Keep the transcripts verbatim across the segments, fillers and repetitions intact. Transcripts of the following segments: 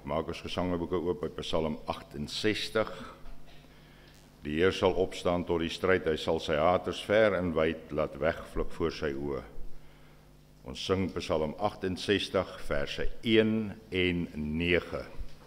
Maak ons gesangboeke oop by Psalm agt-en-sestig. Die Heer sal opstaan tot die stryd, hy sal sy haters ver en wyd laat wegvlug voor sy oë. Ons sing Psalm agt-en-sestig, verse een en nege.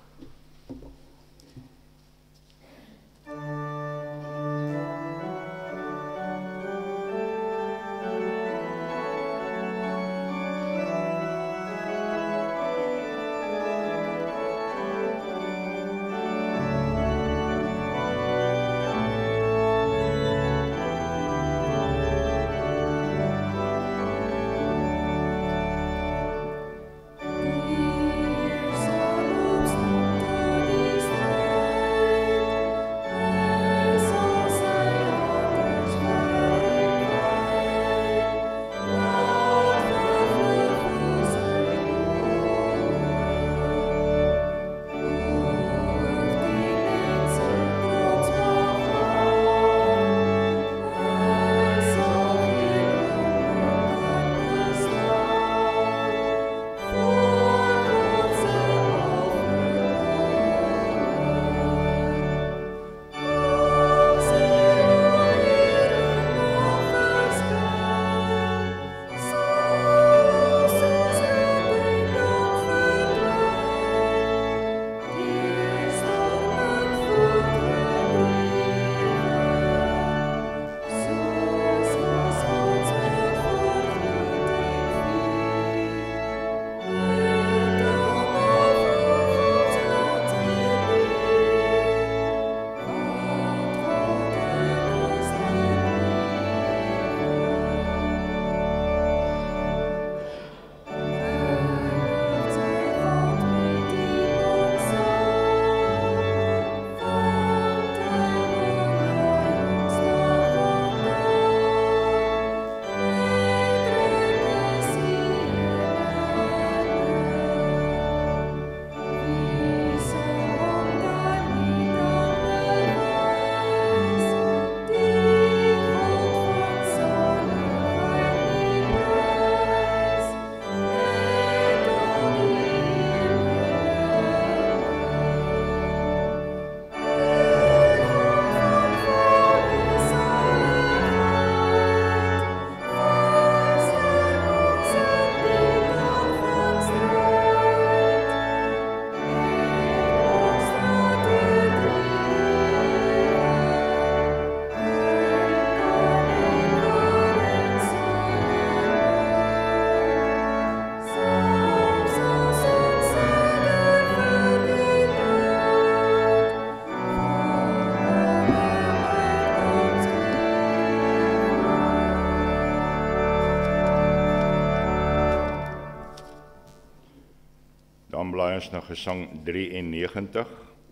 Dan blaai ons na gesang drieënnegentig.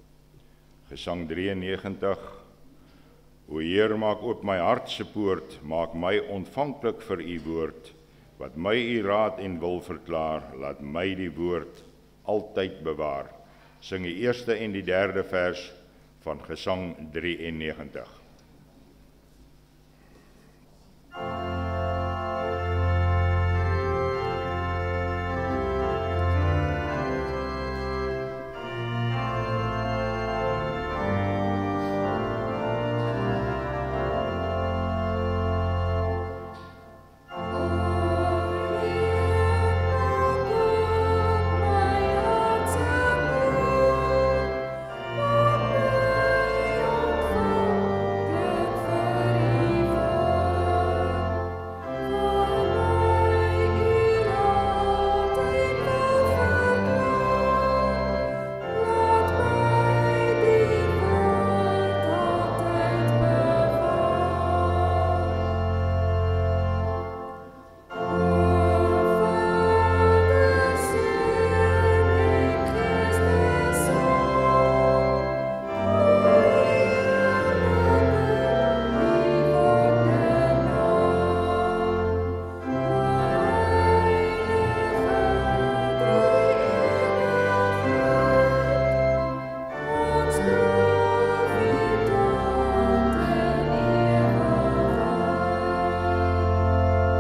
Gesang drieënnegentig. O Heer, maak oop my hart se poort, maak my ontvanklik vir u woord. Wat my u raad en wil verklaar, laat my die woord altyd bewaar. Sing die eerste en die derde vers van gesang drieënnegentig.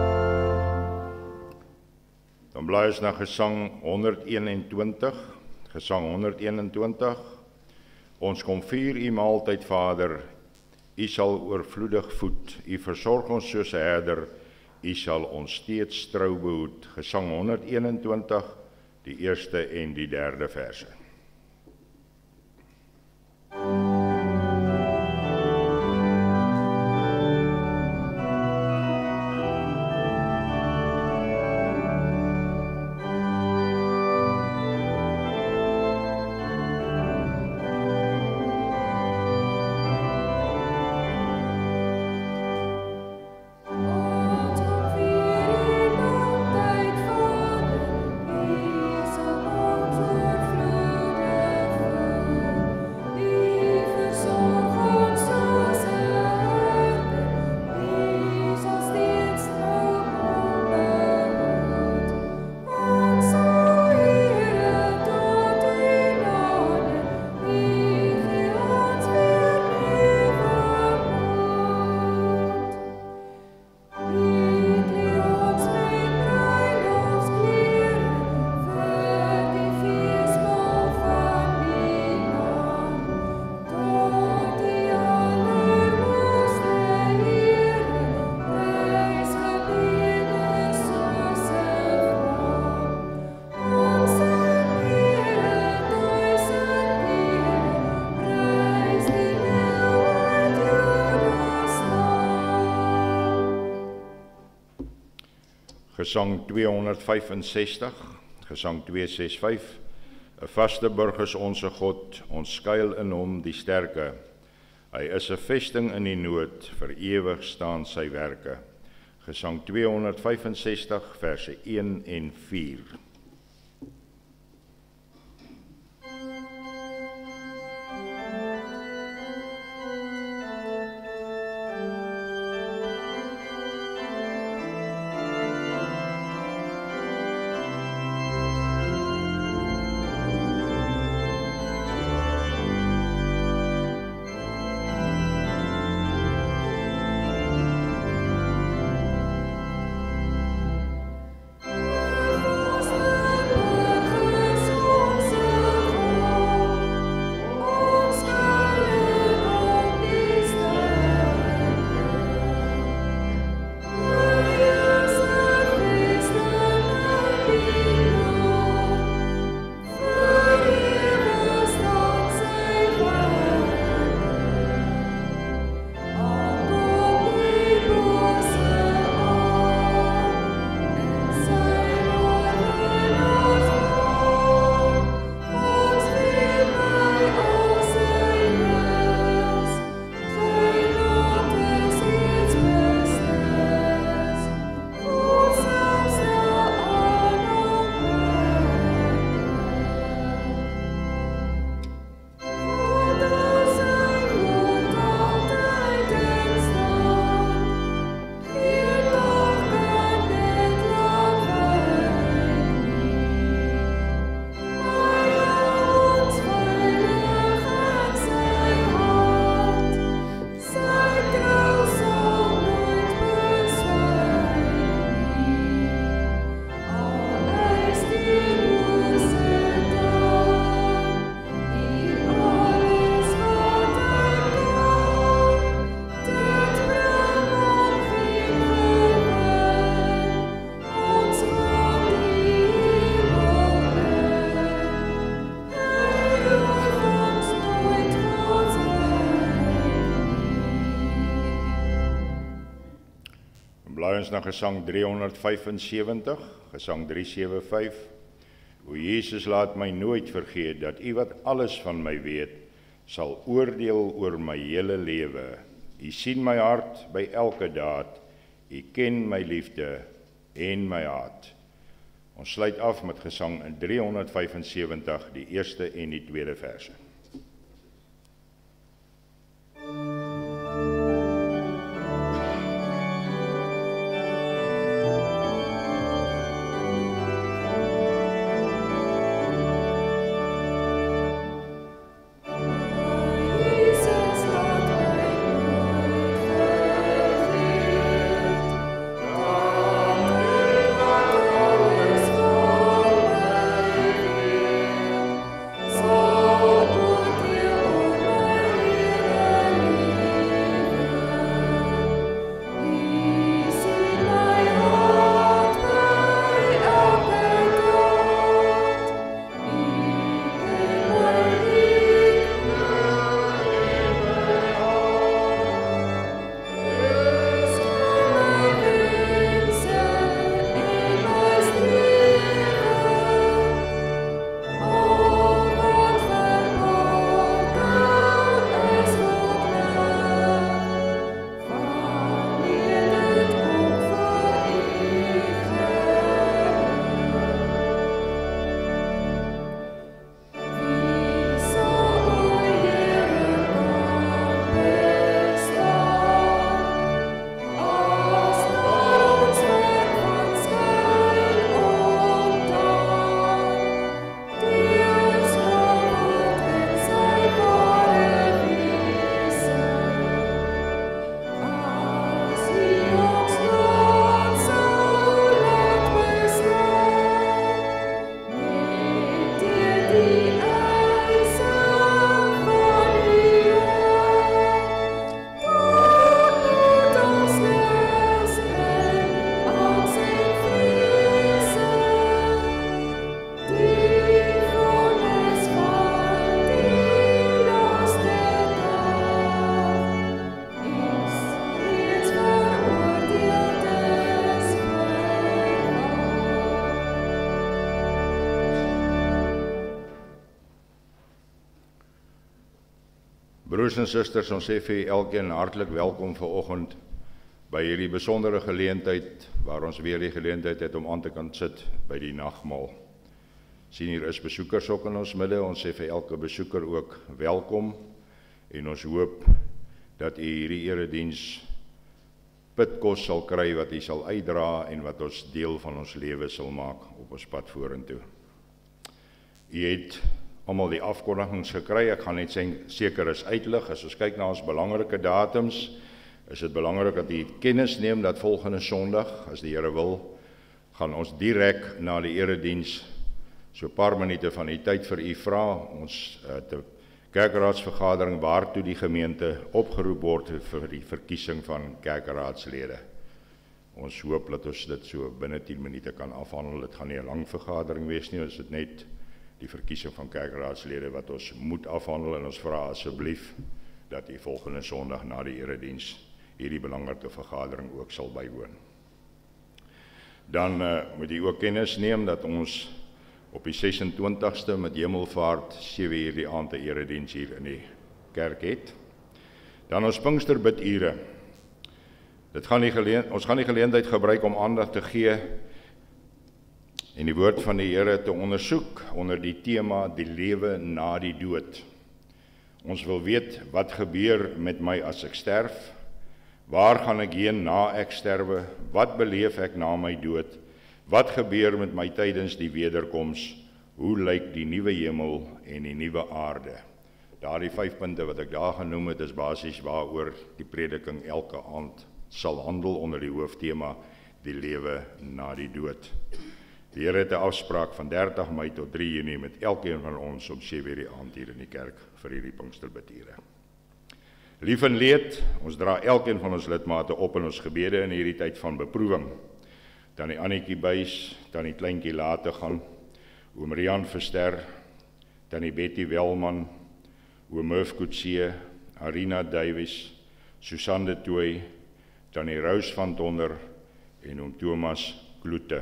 Dan blaai ons na gesang honderd eenentwintig, Gesang honderdeenentwintig. Ons kom vier u maaltyd, Vader, u sal oorvloedig voed, u versorg ons soos 'n herder, u sal ons steeds trou behoed. Gesang honderdeenentwintig, die eerste en die derde verse. Gesang tweehonderdvyfensestig, Gesang tweehonderdvyfensestig, 'n vaste burg is onse God, ons skuil in hom die sterke. Hy is 'n vesting in die nood, vir ewig staan sy werke. Gesang tweehonderdvyfensestig, verse een en vier. Blaai ons na Gesang driehonderdvyfensewentig, Gesang driehonderdsewenvyf. O Jesus, laat my nooit vergeet, dat U wat alles van my weet, sal oordeel oor my hele lewe. U sien my hart by elke daad, U ken my liefde en my haat. Ons sluit af met Gesang driehonderdvyfensewentig, die eerste en die tweede verse. Broers en susters, ons sê vir elkeen hartlik welkom vanoggend by hierdie besondere geleentheid waar ons weer die geleentheid het om aan te kan sit by die nagmaal. Sien hier is besoekers ook in ons midde. Ons sê vir elke besoeker ook welkom en ons hoop dat u hierdie erediens pitkos sal kry wat u sal uitdra en wat ons deel van ons lewe sal maak op ons pad vorentoe. U het almal die afkondigings gekry. Ek gaan net seker is uitlig. As ons kyk na ons belangrike datums, is dit belangrik dat u kennis neem dat volgende Sondag, as die Here wil, gaan ons direk na die erediens so 'n paar minute van die tyd vir u vra. Ons uh, te kerkraadsvergadering waartoe die gemeente opgeroep word vir die verkiesing van kerkraadslede. Ons hoop dat ons dit so binne tien minute kan afhandel. Dit gaan nie 'n lang vergadering wees nie, ons het net die verkiesing van kerkraadslede wat ons moet afhandel en ons vra asseblief dat u volgende Sondag na die erediens hierdie belangrike vergadering ook sal bywoon. Dan uh, moet u ook kennis neem dat ons op die ses en twintigste met Hemelvaart sewe uur die aand 'n erediens hier in die kerk het. Dan ons Pinksterbidure. Dit gaan die geleen, ons gaan die geleentheid gebruik om aandag te gee en die woord van die Here te ondersoek onder die tema die lewe na die dood. Ons wil weet wat gebeur met my as ek sterf? Waar gaan ek heen na ek sterwe? Wat beleef ek na my dood? Wat gebeur met my tydens die wederkoms? Hoe lyk die nuwe hemel en die nuwe aarde? Daardie vyf punte wat ek daar genoem het, is basies waaroor die prediking elke aand sal handel onder die hooftema die lewe na die dood. Die Here het 'n afspraak van dertig Mei tot drie Junie met elkeen van ons om sewe uur die aand hier in die kerk vir hierdie Pinksterbidure. Lief en leed, ons dra elkeen van ons lidmate op in ons gebede in hierdie tyd van beproewing. Tannie Annetjie Buys, Tannie Kleintjie laat te gaan, oom Rian Verster, Tannie Betty Welman, oom Murph Kutsie, Arina Davies, Susan de Tooy, Tannie Rous van Tonder en oom Thomas Kloete.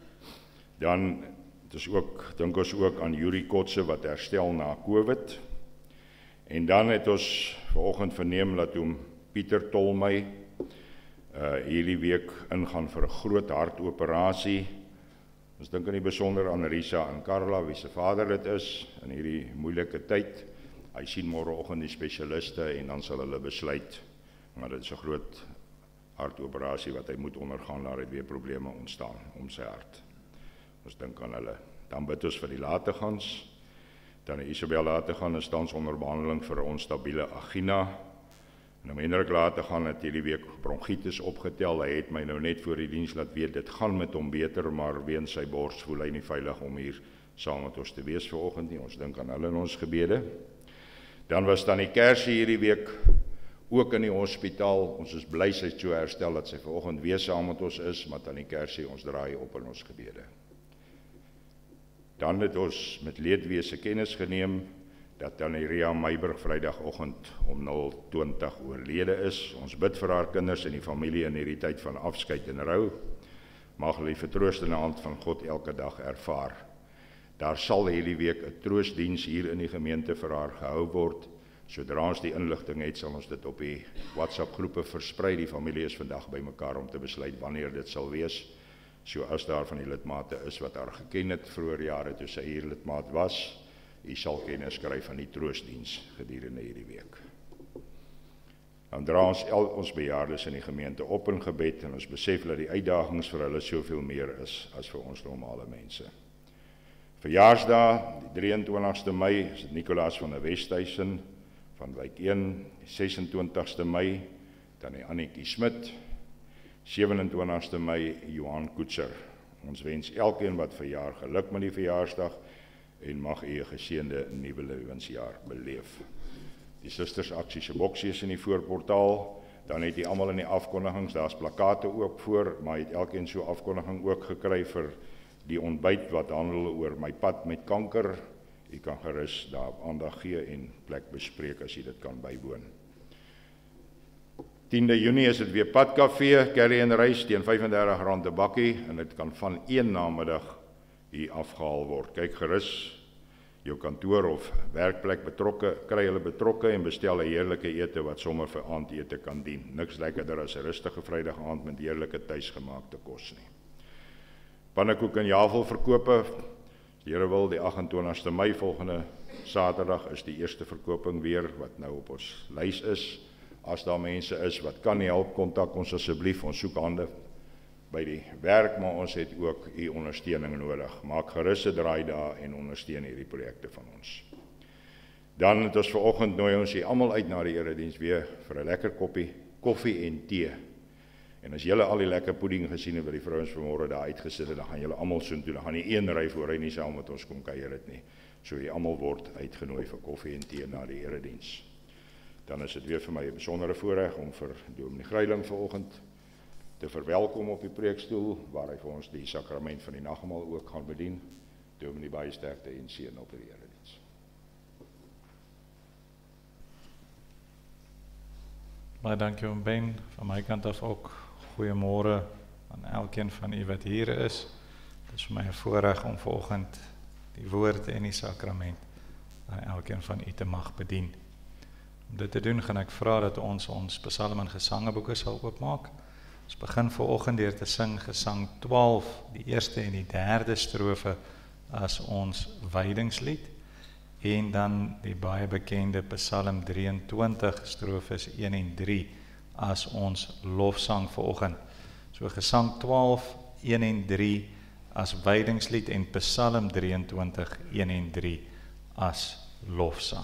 Dan dis ook, dink ons ook aan Yuri Kotse wat herstel na COVID. En dan het ons vanoggend verneem dat oom Pieter Tolmey Uh, hierdie week ingaan vir 'n groot hartoperasie. Ons dink in die besonder aan Risa en Carla, wie se vader dit is, in hierdie moeilike tyd. Hy sien môreoggend die spesialiste en dan sal hulle besluit, maar dit is 'n groot hartoperasie wat hy moet ondergaan, daar het weer probleme ontstaan om sy hart. Ons dink aan hulle. Dan bid ons vir die lategans. Dan Isabel Lategan is tans onder behandeling vir 'n onstabiele angina. En om Hendrik later gaan het hierdie week bronchitis opgetel. Hy het my nou net voor die diens laat weet, dit gaan met hom beter, maar weens sy bors voel hy nie veilig om hier saam met ons te wees vanoggend nie. Ons dink aan hulle in ons gebede. Dan was dan die Kersie hierdie week ook in die hospitaal. Ons is bly sy het so herstel dat sy vanoggend weer saam met ons is, maar dan die Kersie, ons draai op in ons gebede. Dan het ons met leedwese kennis geneem dat Tannie Ria Meiburg Vrydagoggend om nul twintig oorlede is. Ons bid vir haar kinders en die familie in hierdie tyd van afskeid en rou. Mag hulle die vertroostende hand van God elke dag ervaar. Daar sal hierdie week 'n troostdiens hier in die gemeente vir haar gehou word. Sodra ons die inligting het, sal ons dit op die WhatsApp groepe versprei. Die familie is vandag bymekaar om te besluit wanneer dit sal wees. So as daar van die lidmate is wat haar geken het vroeër jare toe sy hier lidmaat was, u sal kennis kry van die troostdiens gedurende hierdie week. Dan dra ons al ons bejaardes in die gemeente op in gebed en ons besef dat die uitdagings vir hulle soveel meer is as vir ons normale mense. Verjaarsdag, die drie en twintigste Mei, is dit Nicolaas van der Westhuizen van Wijk een, die ses en twintigste Mei, dan die Annetjie Smit, sewe en twintigste Mei, Johan Koetser. Ons wens elkeen wat verjaar geluk met die verjaarsdag en mag u 'n geseënde nuwe lewensjaar beleef. Die Susters Aksie se boksie is in die voorportaal, dan het jy almal in die afkondigings, daar's plakate ook voor, maar het elkeen so afkondiging ook gekry vir die ontbyt wat handel oor my pad met kanker. U kan gerus daar aandag gee en plek bespreek as jy dit kan bywoon. tiende Junie is dit weer Padkafee, curry en rys teen vyf en dertig rand 'n bakkie en dit kan van een namiddag hier afgehaal word. Kyk gerus jou kantoor of werkplek betrokke, kry hulle betrokke en bestel 'n heerlike ete wat sommer vir aandete kan dien. Niks lekkerder as 'n rustige Vrydag aand met heerlike tuisgemaakte kos nie. Pannekoek en javelverkope, as die Here wil, die agt en twintigste Mei volgende Saterdag is die eerste verkoping weer wat nou op ons lys is. As daar mense is wat kan nie help, kontak ons asseblief, ons soek hande by die werk, maar ons het ook u ondersteuning nodig. Maak gerus 'n draai daar en ondersteun hierdie projekte van ons. Dan het ons vanoggend nooi ons hier almal uit na die erediens weer vir 'n lekker koppie koffie en tee. En as julle al die lekker pudding gesien het wat die vrouens vanmôre daar uitgesit het, dan gaan julle almal soontoe. Dan gaan nie een ry voor hy nie saam met ons kom kuier dit nie. So jy almal word uitgenooi vir koffie en tee na die erediens. Dan is dit weer vir my 'n besondere voorreg om vir Dominee Greiling vanoggend te verwelkom op die preekstoel, waar hy vir ons die sakrament van die nagmaal ook gaan bedien. Dominee, baie sterkte en seën op die erediens. Baie dankie oom Ben, van my kant af ook goeiemôre aan elkeen van u wat hier is. Dit is vir my 'n voorreg om vanoggend die woord en die sakrament aan elkeen van u te mag bedien. Om dit te doen gaan ek vra dat ons ons psalm en gesangeboeke sal oopmaak. Ons begin vanoggend deur te sing Gesang twaalf, die eerste en die derde strofe as ons wydingslied, en dan die baie bekende Psalm drieëntwintig strofes een en drie as ons lofsang vanoggend. So Gesang twaalf, een en drie as wydingslied en Psalm drieëntwintig, een en drie as lofsang.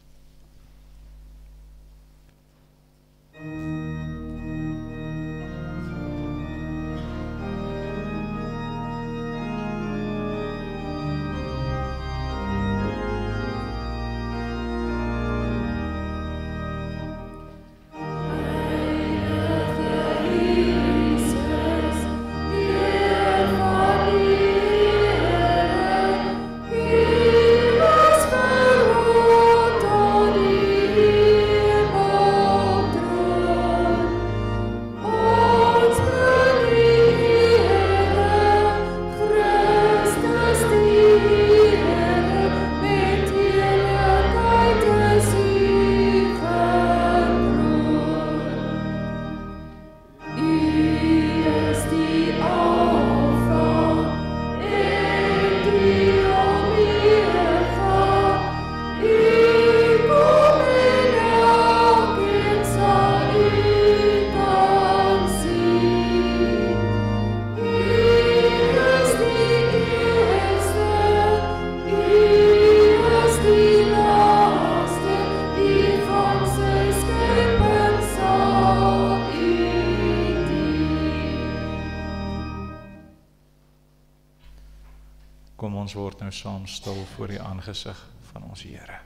Ons word nou saam stil voor die aangesig van ons Here.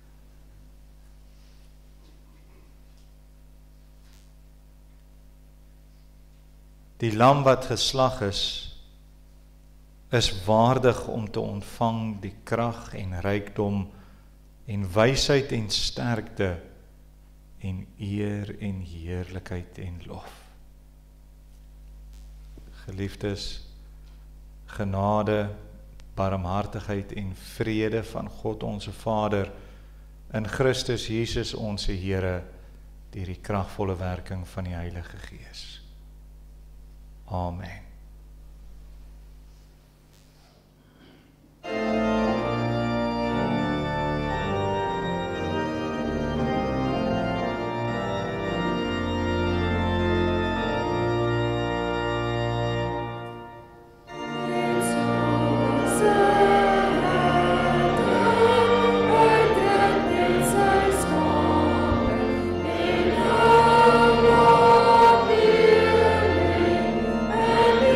Die lam wat geslag is, is waardig om te ontvang die krag en rykdom en wysheid en sterkte en eer en heerlikheid en lof. Geliefdes, genade, barmhartigheid en vrede van God onze Vader in Christus Jesus onze Here deur die kragvolle werking van die Heilige Gees. Amen. Amen.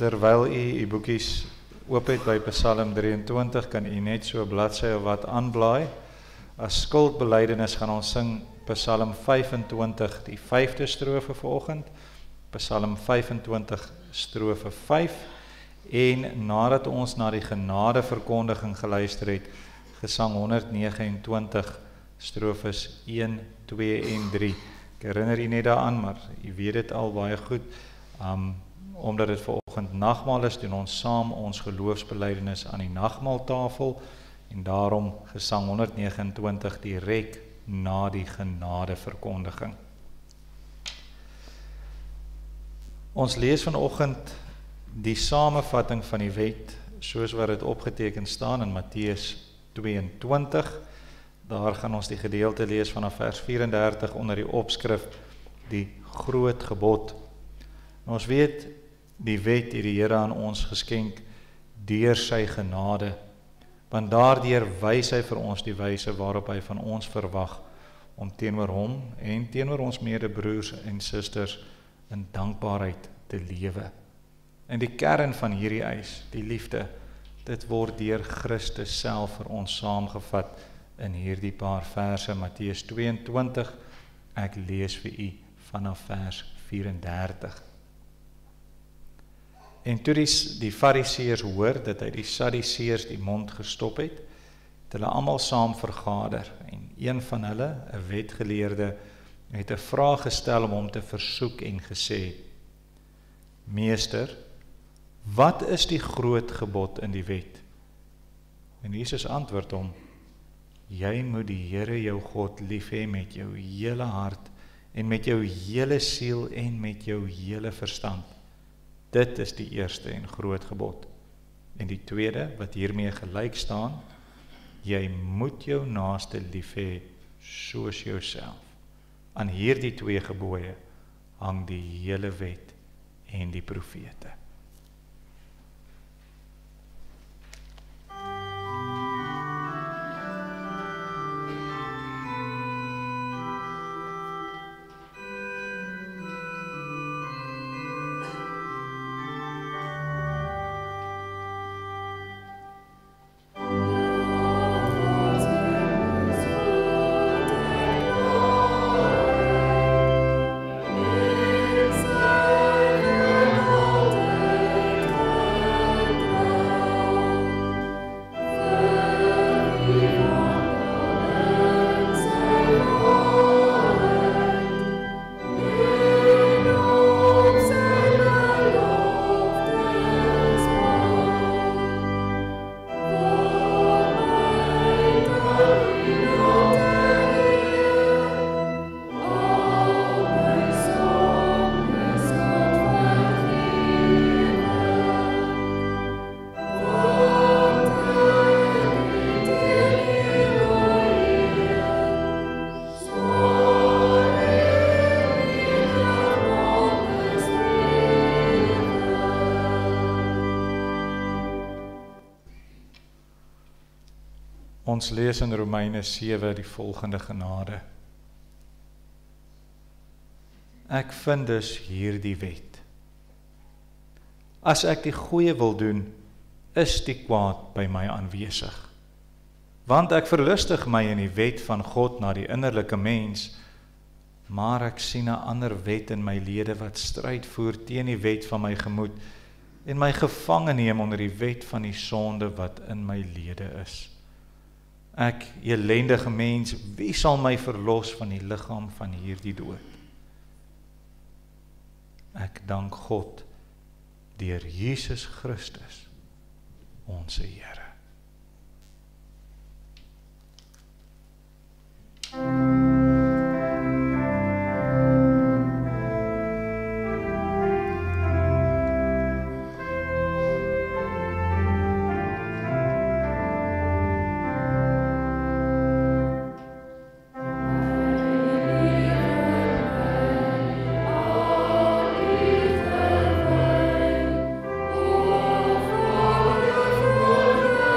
terwyl u u boekies oop het by Psalm drieëntwintig, kan u net so 'n bladsy of wat aanblaai. As skuldbelydenis gaan ons sing Psalm vyfentwintig, die vyfde strofe vanoggend, Psalm vyfentwintig strofe vyf, en nadat ons na die genadeverkondiging geluister het, Gesang honderdnegenentwintig strofes een, twee en drie. Ek herinner u net daaraan, maar u weet dit al baie goed. Um, omdat dit vanoggend nagmaal is, doen ons saam ons geloofsbelydenis aan die nagmaaltafel, en daarom Gesang honderdnegenentwintig direk na die genadeverkondiging. Ons lees vanoggend die samevatting van die wet, soos wat dit opgeteken staan in Matteus tweeëntwintig. Daar gaan ons die gedeelte lees vanaf vers vyf-en-dertig onder die opskrif die groot gebod. En ons weet, die wet het die Here aan ons geskenk deur sy genade, want daardeur wys hy vir ons die wyse waarop hy van ons verwag om teenoor hom en teenoor ons medebroers en susters in dankbaarheid te lewe. En die kern van hierdie eis, die liefde, dit word deur Christus self vir ons saamgevat in hierdie paar verse, Matteus tweeëntwintig, ek lees vir u vanaf vers vyf-en-dertig. En toe die, die fariseërs hoor dat hy die sadduseërs die mond gestop het, het hulle almal saam vergader, en een van hulle, 'n wetgeleerde, het 'n vraag gestel om hom te versoek en gesê, Meester, wat is die groot gebod in die wet? En Jesus antwoord hom, jy moet die Here jou God lief hê met jou hele hart, en met jou hele siel, en met jou hele verstand. Dit is die eerste en groot gebod. En die tweede, wat hiermee gelyk staan, jy moet jou naaste lief hê soos jouself. Aan hierdie twee gebooie hang die hele wet en die profete. Ons lees in Romeine sewe die volgende genade. Ek vind dus hierdie wet. As ek die goeie wil doen, is die kwaad by my aanwesig. Want ek verlustig my in die wet van God na die innerlike mens, maar ek sien 'n ander wet in my lede wat stryd voer teen die wet van my gemoed en my gevange neem onder die wet van die sonde wat in my lede is. Ek, elendige mens, wie sal my verlos van die liggaam van hierdie dood? Ek dank God deur Jesus Christus, ons Here. Oh,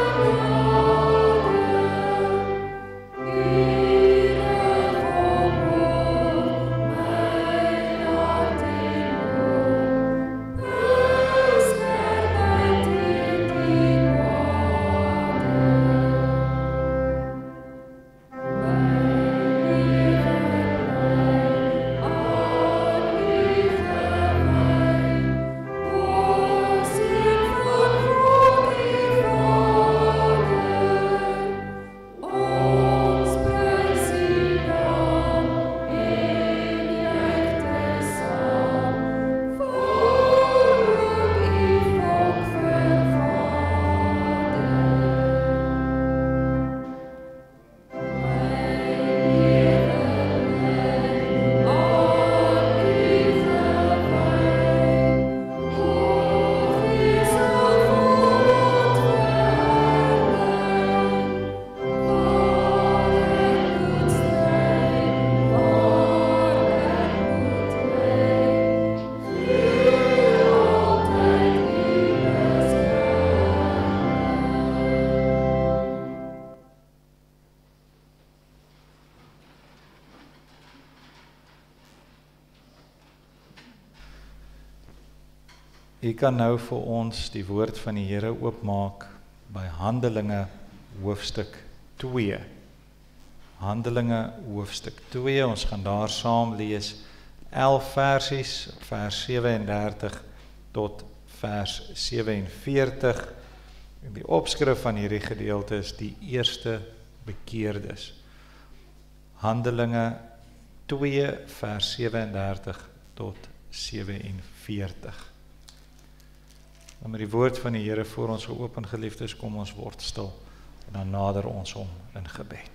U kan nou vir ons die woord van die Here oopmaak by Handelinge hoofstuk twee. Handelinge hoofstuk twee, ons gaan daar saam lees elf versies, vers sewe-en-dertig tot vers sewe-en-veertig. En die opskrif van hierdie gedeelte is die eerste bekeerdes. Handelinge twee vers sewe-en-dertig tot sewe-en-veertig. En met die woord van die Here voor ons geopen, geliefdes, kom ons word stil en dan nader ons hom in gebed.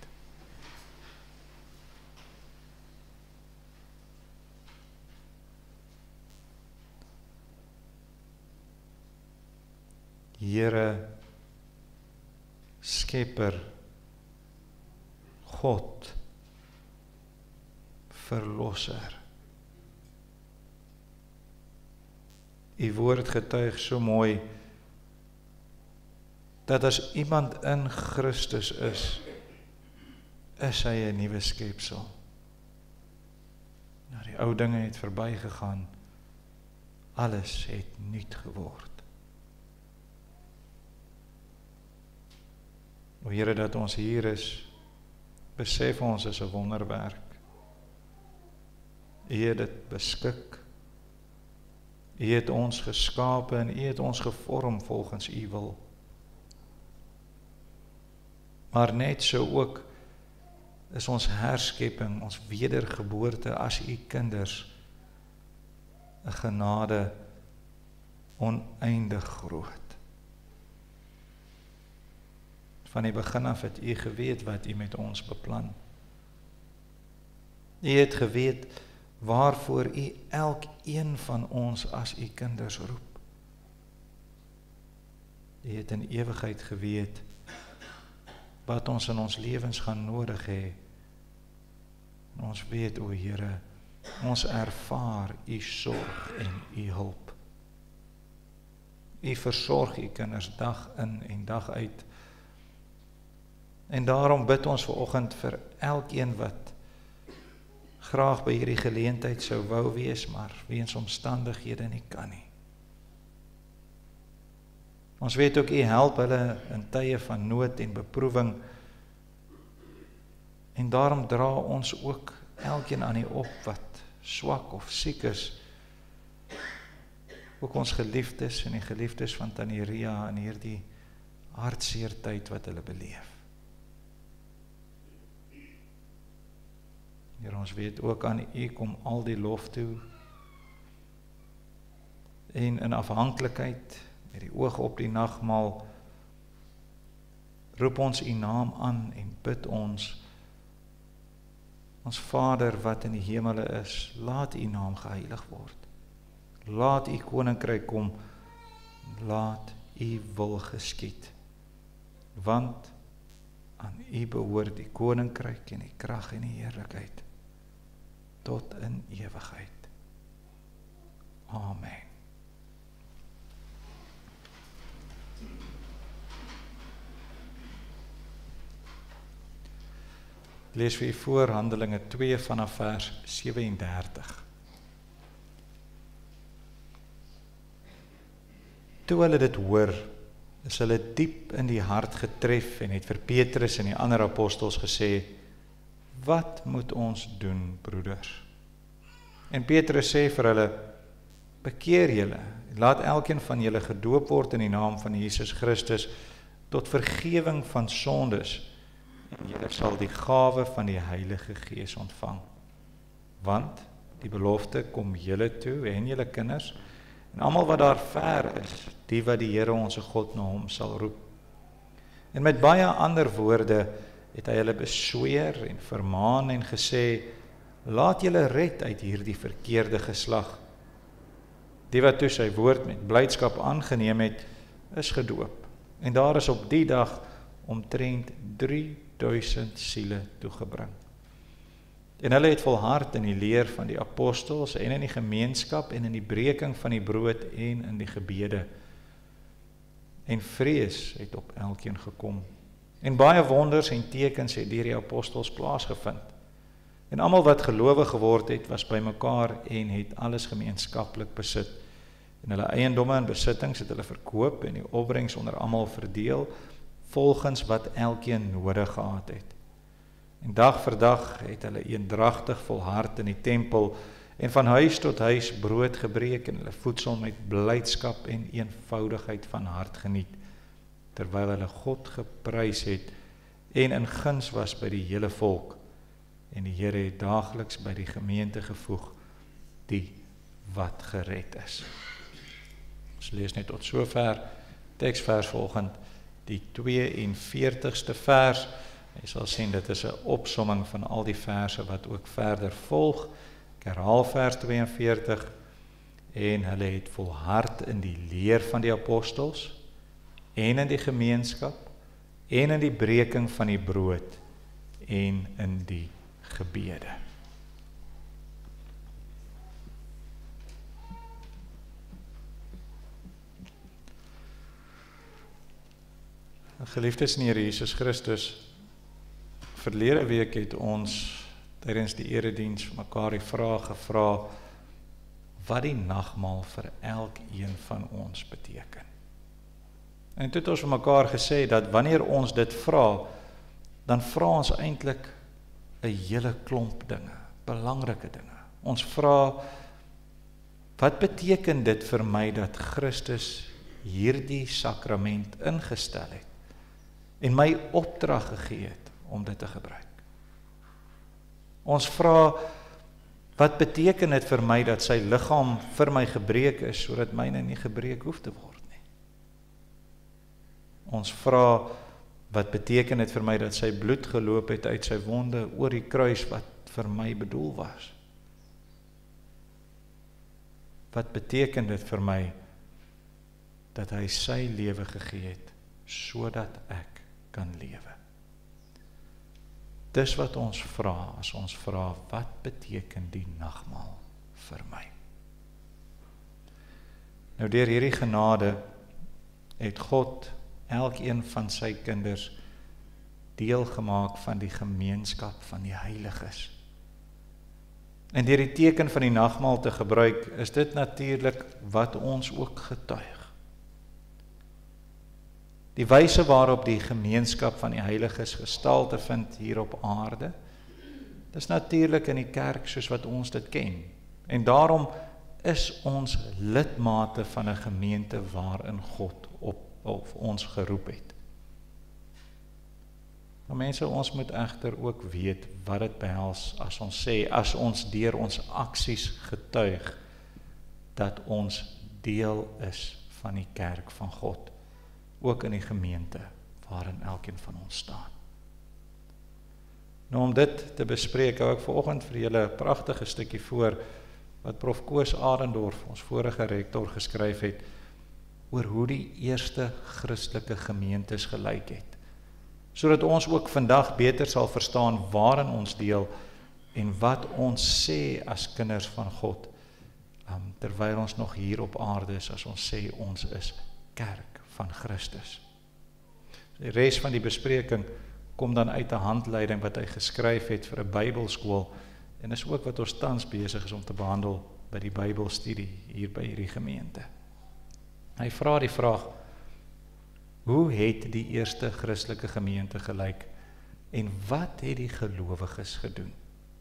Here, Skepper, God, Verlosser. U woord getuig so mooi, dat as iemand in Christus is, is hy 'n nuwe skepsel. Nou, die ou dinge het verbygegaan, alles het nuut geword. O Here, dat ons hier is, besef ons is 'n wonderwerk. U het dit beskik. U het ons geskape en U het ons gevorm volgens U wil. Maar net so ook is ons herskepping, ons wedergeboorte as U kinders, 'n genade oneindig groot. Van die begin af het U geweet wat U met ons beplan. U het geweet waarvoor U elkeen van ons as U kinders roep. U het in ewigheid geweet wat ons in ons lewens gaan nodig hê. En ons weet, o Here, ons ervaar U sorg en U hulp. U versorg U kinders dag in en dag uit. En daarom bid ons vanoggend vir elkeen wat graag by hierdie geleentheid sou wou wees, maar weens omstandighede nie kan nie. Ons weet ook U help hulle in tye van nood en beproewing, en daarom dra ons ook elkeen aan U op wat swak of siek is, ook ons geliefdes en die geliefdes van Tannie Ria in hierdie hartseer tyd wat hulle beleef. Here, ons weet ook aan U kom al die lof toe, en in afhanklikheid, met die oog op die nagmaal, roep ons U naam aan en bid ons, ons Vader wat in die hemele is, laat U naam geheilig word. Laat U koninkryk kom, laat U wil geskied, want aan U behoort die koninkryk en die krag en die heerlikheid tot in ewigheid. Amen. Lees vir u voor Handelinge twee vanaf vers sewe-en-dertig. Toe hulle dit hoor, is hulle diep in die hart getref en het vir Petrus en die ander apostels gesê, wat moet ons doen, broeders? En Petrus sê vir hulle, bekeer julle, laat elkeen van julle gedoop word in die naam van Jesus Christus, tot vergewing van sondes, en julle sal die gawe van die Heilige Gees ontvang. Want die belofte kom julle toe en julle kinders, en almal wat daar ver is, die wat die Here onze God na hom sal roep. En met baie ander woorde het hy hulle besweer en vermaan en gesê, laat julle red uit hierdie verkeerde geslag. Die wat toe sy woord met blydskap aangeneem het, is gedoop. En daar is op die dag omtrent drie duisend siele toegebring. En hulle het volhard in die leer van die apostels en in die gemeenskap en in die breking van die brood en in die gebede. En vrees het op elkeen gekom. En baie wonders en tekens het deur die apostels plaasgevind. En almal wat gelowig geword het, was by mekaar en het alles gemeenskaplik besit. en hulle eiendomme en besittings het hulle verkoop en die opbrengs onder almal verdeel, volgens wat elkeen nodig gehad het. En dag vir dag het hulle eendragtig volhard in die tempel en van huis tot huis brood gebreek en hulle voedsel met blydskap en eenvoudigheid van hart geniet, terwyl hulle God geprys het en in guns was by die hele volk. En die Here het daagliks by die gemeente gevoeg, die wat gered is. Ons lees net tot sover, teksvers volgend, die tweeënveertigste vers. Jy sal sien, dit is 'n opsomming van al die verse wat ook verder volg. Ek herhaal vers tweeënveertig, en hulle het volhard in die leer van die apostels, en in die gemeenskap, en in die breking van die brood, en in die gebede. Geliefdes in die Here Jesus Christus, verlede week het ons tydens die erediens vir mekaar die vraag gevra wat die nagmaal vir elkeen van ons beteken. En toe het ons vir mekaar gesê dat wanneer ons dit vra, dan vra ons eintlik 'n hele klomp dinge, belangrike dinge. Ons vra, wat beteken dit vir my dat Christus hierdie sakrament ingestel het en my opdrag gegee het om dit te gebruik? Ons vra, wat beteken dit vir my dat sy liggaam vir my gebreek is, sodat myne nie gebreek hoef te word nie? Ons vra, wat beteken dit vir my dat sy bloed geloop het uit sy wonde oor die kruis wat vir my bedoel was? Wat beteken dit vir my dat hy sy lewe gegee het, sodat ek kan lewe? Dis wat ons vra, as ons vra, wat beteken die nagmaal vir my? Nou deur hierdie genade het God elkeen van sy kinders deel gemaak van die gemeenskap van die heiliges. En deur die teken van die nagmaal te gebruik, is dit natuurlik wat ons ook getuig. Die wyse waarop die gemeenskap van die heiliges gestalte vind hier op aarde, dis natuurlik in die kerk soos wat ons dit ken. En daarom is ons lidmate van 'n gemeente waarin God op of ons geroep het. Maar mense, ons moet egter ook weet wat dit behels as ons sê, as ons deur ons aksies getuig, dat ons deel is van die kerk van God, ook in die gemeente waarin elkeen van ons staan. Nou om dit te bespreek, hou ek vanoggend vir julle 'n pragtige stukkie voor, wat Prof Koos Adendorf, ons vorige rektor, geskryf het, oor hoe die eerste Christelike gemeentes gelyk het, sodat ons ook vandag beter sal verstaan waarin ons deel en wat ons sê as kinders van God, um, terwyl ons nog hier op aarde is, as ons sê ons is kerk van Christus. Die res van die bespreking kom dan uit 'n handleiding wat hy geskryf het vir 'n Bybelskool, en is ook wat ons tans besig is om te behandel by die Bybelstudie hier by hierdie gemeente. Hy vra die vraag, hoe het die eerste Christelike gemeente gelyk en wat het die gelowiges gedoen?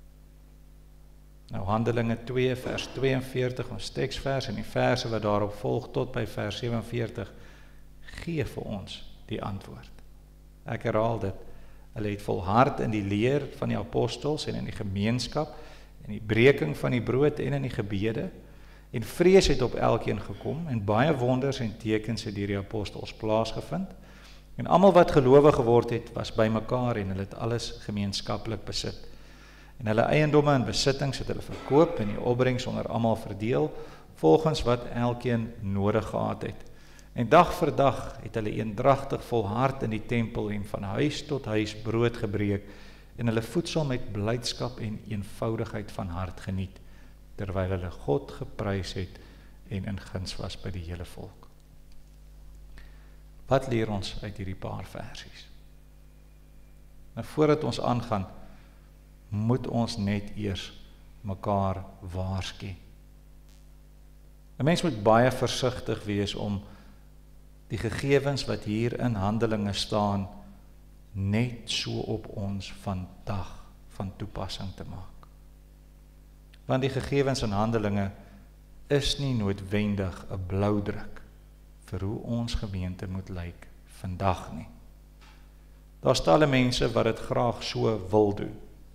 Nou Handelinge twee vers tweeënveertig, ons teksvers, en die verse wat daarop volg tot by vers sewenveertig, gee vir ons die antwoord. Ek herhaal dit, hulle het volhard in die leer van die apostels en in die gemeenskap, in die breking van die brood en in die gebede, en vrees het op elkeen gekom, en baie wonders en tekens het deur die apostels plaasgevind, en almal wat gelowig geword het, was by mekaar, en hulle het alles gemeenskaplik besit. En hulle eiendomme en besittings het hulle verkoop, en die opbrengs onder almal verdeel, volgens wat elkeen nodig gehad het. En dag vir dag het hulle eendragtig volhard in die tempel, en van huis tot huis brood gebreek, en hulle voedsel met blydskap en eenvoudigheid van hart geniet, terwyl hulle God geprys het en in guns was by die hele volk. Wat leer ons uit hierdie paar versies? Nou voordat ons aangaan, moet ons net eers mekaar waarsku. 'n mens moet baie versigtig wees om die gegevens wat hier in Handelinge staan, net so op ons vandag van toepassing te maak. Want die gegevens in Handelinge is nie noodwendig 'n bloudruk vir hoe ons gemeente moet lyk vandag nie. Daar is talle mense wat dit graag so wil doen.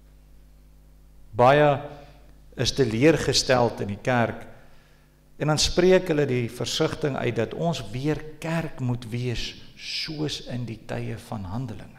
Baie is teleurgesteld in die kerk, en dan spreek hulle die versigtiging uit dat ons weer kerk moet wees soos in die tye van Handelinge.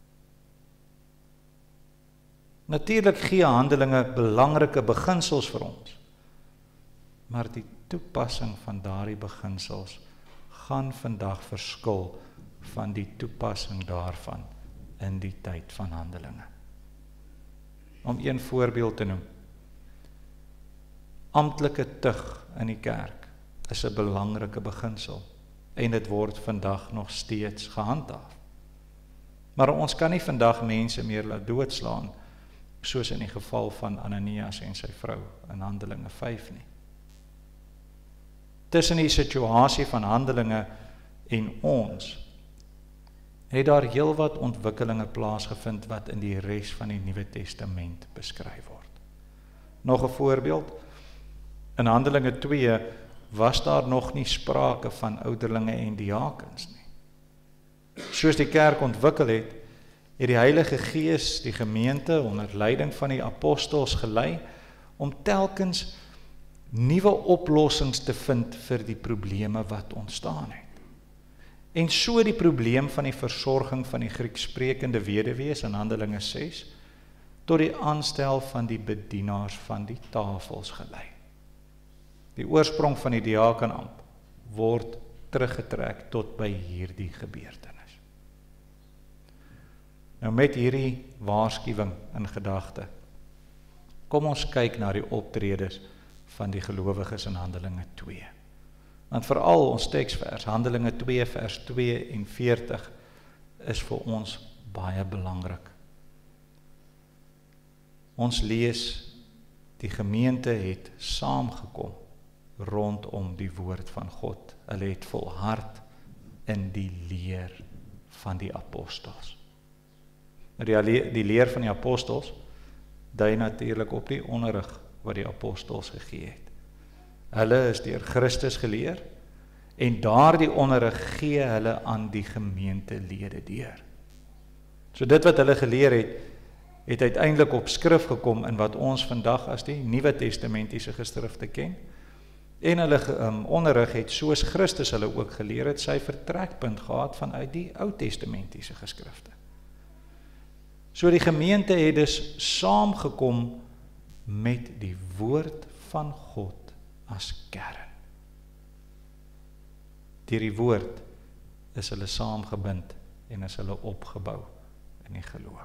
Natuurlik gee Handelinge belangrike beginsels vir ons, maar die toepassing van daardie beginsels gaan vandag verskil van die toepassing daarvan in die tyd van Handelinge. Om een voorbeeld te noem. Amptelike tug in die kerk is 'n belangrike beginsel en dit word vandag nog steeds gehandhaaf. Maar ons kan nie vandag mense meer laat doodslaan soos in die geval van Ananias en sy vrou in Handelinge vyf nie. Tussen die situasie van Handelinge en ons het daar heelwat ontwikkelinge plaasgevind wat in die res van die Nuwe Testament beskryf word. Nog 'n voorbeeld, in Handelinge twee was daar nog nie sprake van ouderlinge en diakens nie. Soos die kerk ontwikkel het, het die Heilige Gees die gemeente onder leiding van die apostels gelei om telkens nuwe oplossings te vind vir die probleme wat ontstaan het. En so die probleem van die versorging van die Grieksprekende weduwees in Handelinge ses tot die aanstel van die bedienaars van die tafels gelei. Die oorsprong van die diakenambt word teruggetrek tot by hierdie gebeurtenis. Nou met hierdie waarskuwing in gedagte, kom ons kyk na die optredes van die gelowiges in Handelinge twee. Want veral ons teksvers, Handelinge twee vers twee en veertig, is vir ons baie belangrik. Ons lees, die gemeente het saamgekom rondom die woord van God. Hulle het volhard in die leer van die apostels. Die, die leer van die apostels dui natuurlik op die onderrig wat die apostels gegee het. Hulle is deur Christus geleer en daardie onderrig gee hulle aan die gemeentelede deur. So dit wat hulle geleer het, het uiteindelik op skrif gekom in wat ons vandag as die Nuwe Testamentiese geskrifte ken. En hulle um, onderrig het soos Christus hulle ook geleer het, sy vertrekpunt gehad vanuit die Ou Testamentiese geskrifte. So die gemeente het dus saamgekom met die woord van God as kern. Deur die woord is hulle saamgebind en is hulle opgebou in die geloof.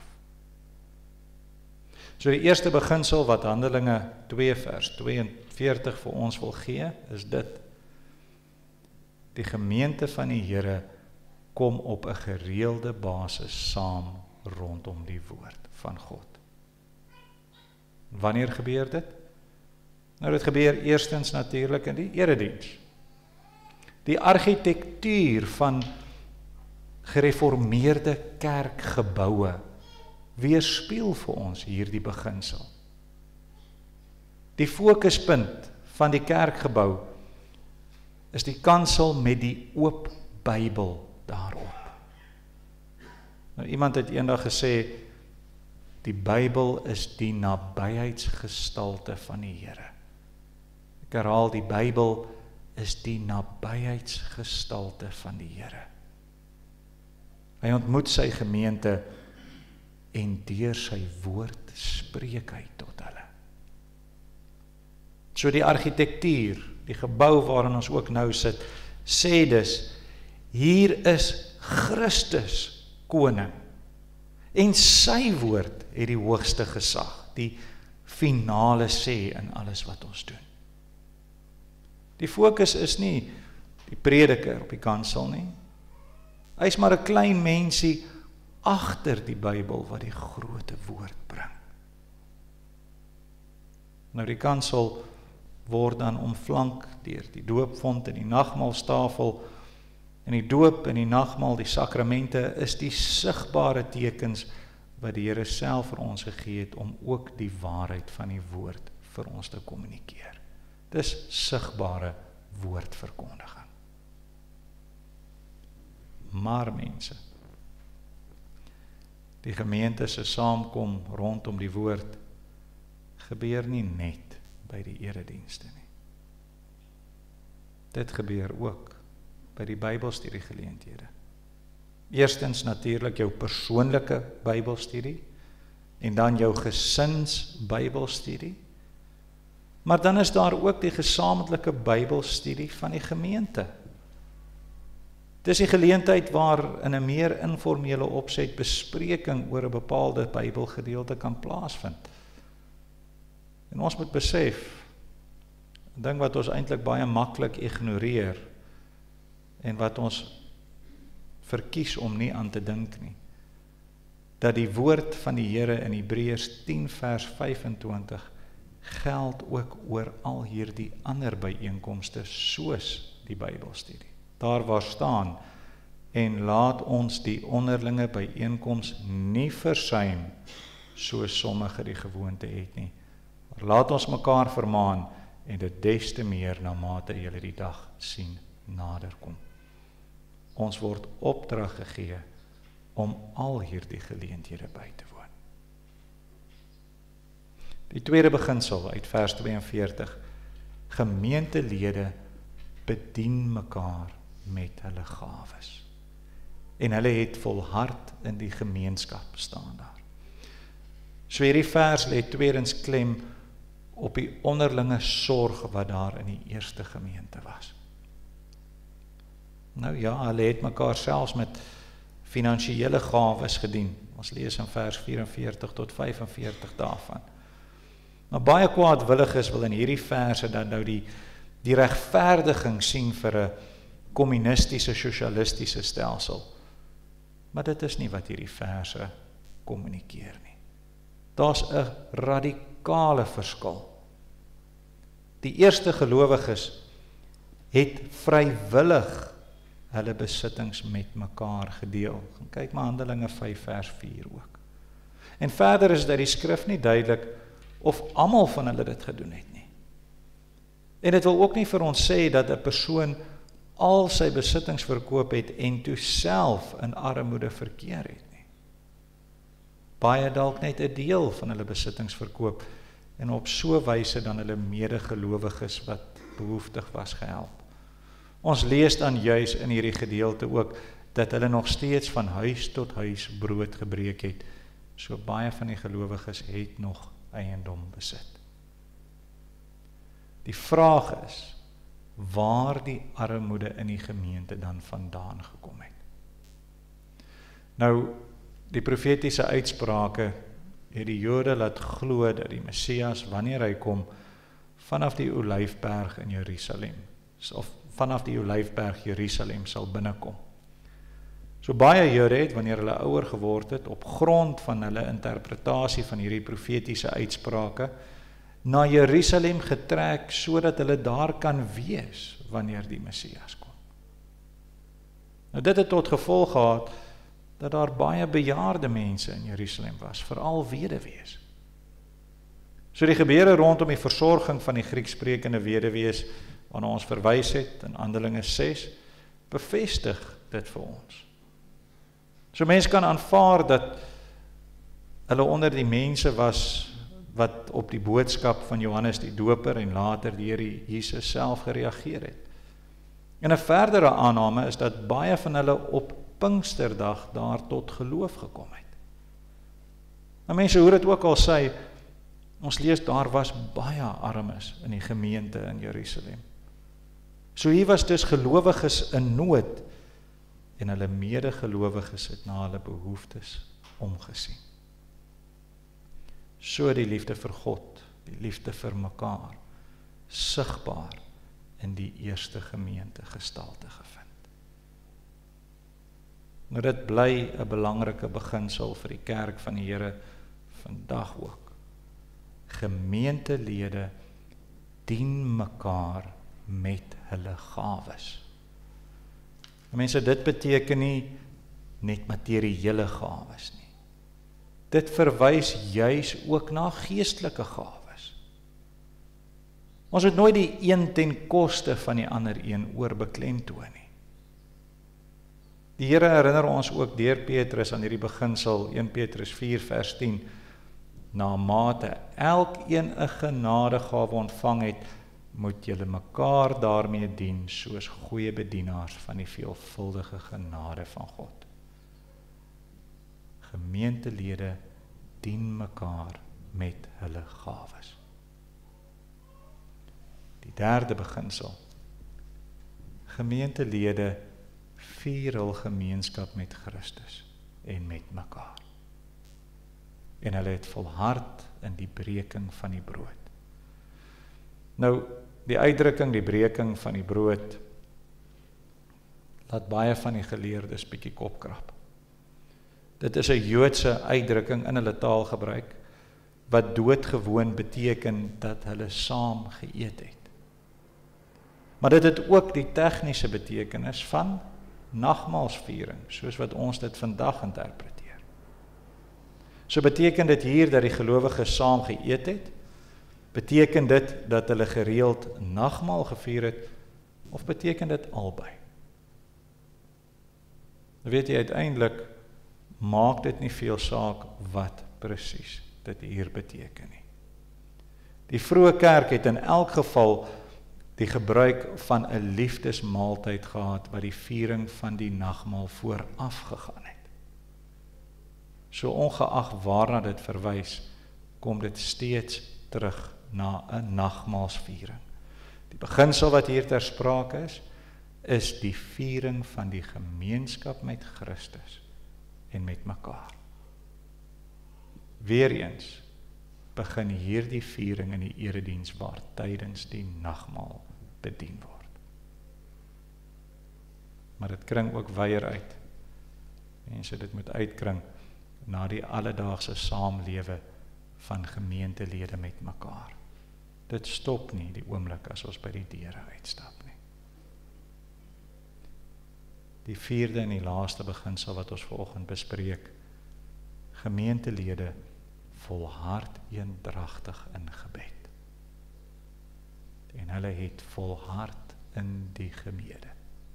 So die eerste beginsel wat Handelinge twee vers tweeënveertig vir ons wil gee, is dit: die gemeente van die Here kom op 'n gereelde basis saam rondom die woord van God. Wanneer gebeur dit? Nou dit gebeur eerstens natuurlik in die erediens. Die argitektuur van gereformeerde kerkgeboue weerspieël vir ons hierdie beginsel. Die fokuspunt van die kerkgebou is die kansel met die oop Bybel daarop. Nou, iemand het eendag gesê, die Bybel is die nabyheidsgestalte van die Here. Ek herhaal, die Bybel is die nabyheidsgestalte van die Here. Hy ontmoet sy gemeente en deur sy woord spreek hy tot hulle. So die argitektuur, die gebou waarin ons ook nou sit, sê dus, hier is Christus koning, en sy woord het die hoogste gesag, die finale sê in alles wat ons doen. Die fokus is nie die prediker op die kansel nie. Hy is maar 'n klein mensie agter die Bybel wat die groote woord bring. Nou die kansel word dan omflank deur die doopvont en die nagmaalstafel. En die doop en die nagmaal, die sakramente, is die sigbare tekens wat die Here self vir ons gegee het om ook die waarheid van die woord vir ons te kommunikeer. Dis sigbare woordverkondiging. Maar mense, die gemeente se saamkom rondom die woord gebeur nie net by die eredienste nie. Dit gebeur ook by die Bybelstudiegeleenthede. Eerstens natuurlik jou persoonlike Bybelstudie en dan jou gesins Bybelstudie. Maar dan is daar ook die gesamentlike Bybelstudie van die gemeente. Dis die geleentheid waar in 'n meer informele opset bespreking oor 'n bepaalde Bybelgedeelte kan plaasvind. En ons moet besef, 'n ding wat ons eintlik baie maklik ignoreer en wat ons verkies om nie aan te dink nie, dat die woord van die Here in Hebreërs tien vers vyf-en-twintig geld ook oor al hierdie ander byeenkomste soos die Bybelstudie. Daar waar staan, en laat ons die onderlinge byeenkoms nie versuim, soos sommige die gewoonte het nie. Maar laat ons mekaar vermaan, en dit des te meer na mate julle die dag sien naderkom. Ons word opdrag gegee om al hierdie geleenthede by te woon. Die tweede beginsel uit vers tweeënveertig, gemeentelede bedien mekaar met hulle gawes. En hulle het volhard in die gemeenskap staan daar. So hierdie vers lê tweedens klem op die onderlinge sorg wat daar in die eerste gemeente was. Nou ja, hulle het mekaar selfs met finansiële gawes gedien. Ons lees in vers vierenveertig tot vyfenveertig daarvan. Maar baie kwaadwilliges wil in hierdie verse dan nou die, die regverdiging sien vir 'n kommunistiese, sosialistiese stelsel. Maar dit is nie wat hierdie verse kommunikeer nie. Daar's 'n radikale verskil. Die eerste gelowiges het vrywillig hulle besittings met mekaar gedeel. Kyk maar Handelinge vyf vers vier ook. En verder is dat die skrif nie duidelik of almal van hulle dit gedoen het nie. En dit wil ook nie vir ons sê dat 'n persoon al sy besittings verkoop het en toe self in armoede verkeer het nie. Baie dalk net 'n deel van hulle besittings verkoop en op so wyse dan hulle medegelowiges wat behoeftig was gehelp. Ons lees dan juis in hierdie gedeelte ook dat hulle nog steeds van huis tot huis brood gebreek het. So baie van die gelowiges het nog eiendom besit. Die vraag is, waar die armoede in die gemeente dan vandaan gekom het. Nou, die profetiese uitsprake het die Jode laat glo dat die Messias, wanneer hy kom, vanaf die Olyfberg in Jerusalem, of vanaf die Olyfberg Jerusalem sal binnekom. So baie Jode het, wanneer hulle ouer geword het, op grond van hulle interpretasie van hierdie profetiese uitsprake, na Jerusalem getrek, sodat hulle daar kan wees, wanneer die Messias kom. Nou dit het tot gevolg gehad, dat daar baie bejaarde mense in Jerusalem was, veral weduwees. So die gebeure rondom die versorging van die Grieksprekende weduwees, waarna ons verwys het in Handelinge ses, bevestig dit vir ons. So mense kan aanvaar dat hulle onder die mense was wat op die boodskap van Johannes die Doper en later deur die Jesus self gereageer het. En 'n verdere aanname is dat baie van hulle op Pinksterdag daar tot geloof gekom het. Nou mense, hoe dit ook al sê, ons lees daar was baie armes in die gemeente in Jerusalem. So hier was dus gelowiges in nood en hulle medegelowiges het na hulle behoeftes omgesien. So die liefde vir God, die liefde vir mekaar, sigbaar in die eerste gemeente gestalte gevind. Nou dit bly 'n belangrike beginsel vir die kerk van die Here vandag ook. Gemeentelede dien mekaar met hulle gawes. Mense, dit beteken nie net materiële gawes nie. Dit verwys juis ook na geestelike gawes. Ons het nooit die een ten koste van die ander een oorbeklemtoon nie. Die Here herinner ons ook deur Petrus aan hierdie beginsel, een Petrus vier vers tien, na mate elkeen 'n genadegawe ontvang het, moet julle mekaar daarmee dien, soos goeie bedienaars van die veelvuldige genade van God. Gemeentelede dien mekaar met hulle gawes. Die derde beginsel. Gemeentelede vier hul gemeenskap met Christus en met mekaar. En hulle het volhard in die breking van die brood. Nou, die uitdrukking, die breking van die brood, laat baie van die geleerdes bietjie kopkrap. Dit is 'n Joodse uitdrukking in hulle taalgebruik, wat doodgewoon beteken dat hulle saam geëet het. Maar dit het ook die tegniese betekenis van nagmaalsviering, soos wat ons dit vandag interpreteer. So beteken dit hier dat die gelowiges saam geëet het, beteken dit dat hulle gereeld nagmaal gevier het, of beteken dit albei? Weet jy, uiteindelik maak dit nie veel saak wat presies dit hier beteken nie. Die vroeë kerk het in elk geval die gebruik van 'n liefdesmaaltyd gehad wat die viering van die nagmaal vooraf gegaan het. So ongeag waarna dit verwys, kom dit steeds terug na 'n nagmaalsviering. Die beginsel wat hier ter sprake is, is die viering van die gemeenskap met Christus en met mekaar. Weereens begin hierdie viering in die erediens waar tydens die nagmaal bedien word. Maar dit kring ook weier uit. Mense, dit moet uitkring na die alledaagse saamlewe van gemeentelede met mekaar. Dit stop nie die oomblik as ons by die deure uitstap nie. Die vierde en die laaste beginsel wat ons vanoggend bespreek, gemeentelede volhard eendragtig in gebed. En hulle het volhard in die gebede.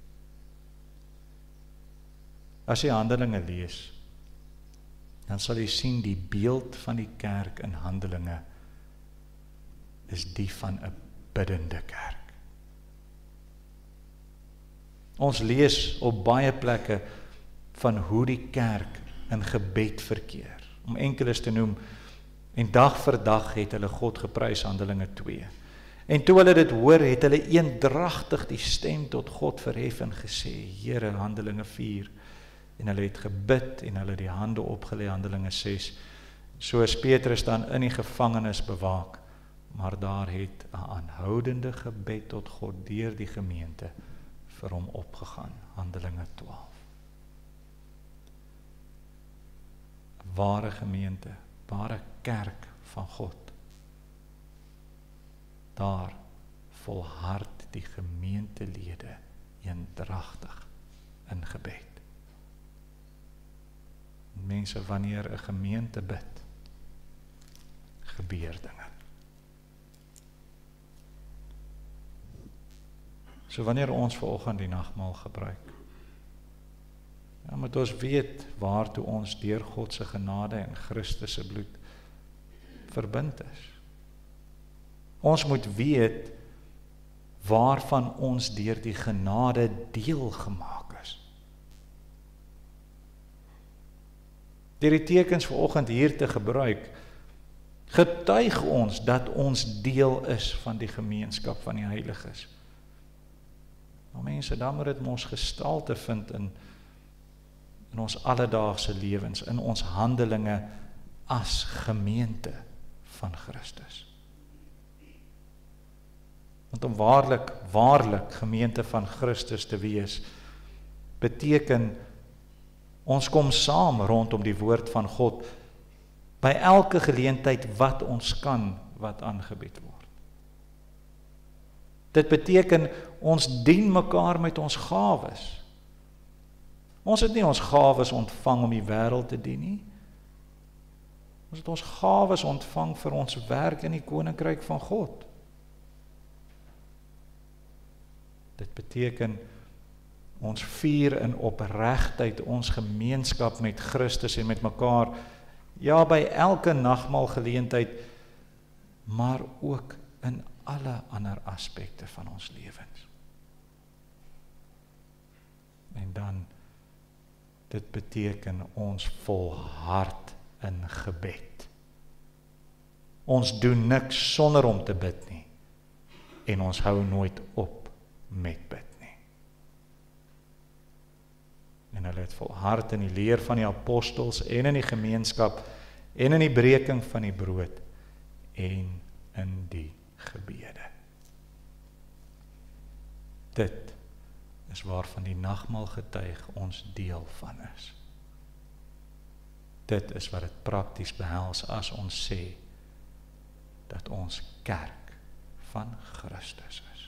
As jy Handelinge lees, dan sal jy sien die beeld van die kerk in Handelinge is die van 'n biddende kerk. Ons lees op baie plekke van hoe die kerk in gebed verkeer. Om enkeles te noem, en dag vir dag het hulle God geprys, Handelinge twee. En toe hulle dit hoor, het hulle eendragtig die stem tot God verhef en gesê, Here, Handelinge vier, en hulle het gebid en hulle die hande opgelê, Handelinge ses, soos Petrus dan in die gevangenis bewaak, maar daar het 'n aanhoudende gebed tot God deur die gemeente vir hom opgegaan, Handelinge twaalf. Ware gemeente, ware kerk van God, daar volhard die gemeentelede eendragtig in gebed. Mense, wanneer 'n gemeente bid, gebeur dinge. So wanneer ons vanoggend die nagmaal gebruik, ja, moet ons weet waartoe ons deur God se genade en Christus se bloed verbind is. Ons moet weet waarvan ons deur die genade deel gemaak is. Deur die tekens vanoggend hier te gebruik, getuig ons dat ons deel is van die gemeenskap van die heiliges. Maar mense, dan moet dit ons gestalte vind in, in ons alledaagse lewens, in ons handelinge as gemeente van Christus. Want om waarlik, waarlik gemeente van Christus te wees, beteken ons kom saam rondom die woord van God, by elke geleentheid wat ons kan, wat aangebied word. Dit beteken, ons dien mekaar met ons gawes. Ons het nie ons gawes ontvang om die wêreld te dien nie. Ons het ons gawes ontvang vir ons werk in die koninkryk van God. Dit beteken, ons vier in opregtheid ons gemeenskap met Christus en met mekaar, ja, by elke nagmaalgeleentheid, maar ook in alle ander aspekte van ons lewens. En dan, dit beteken ons volhard in gebed. Ons doen niks sonder om te bid nie, en ons hou nooit op met bid nie. En hulle het volhard in die leer van die apostels, en in die gemeenskap, en in die breking van die brood, en in die gebede. Dit is waarvan die nagmaal getuig ons deel van is. Dit is wat dit prakties behels as ons sê dat ons kerk van Christus is.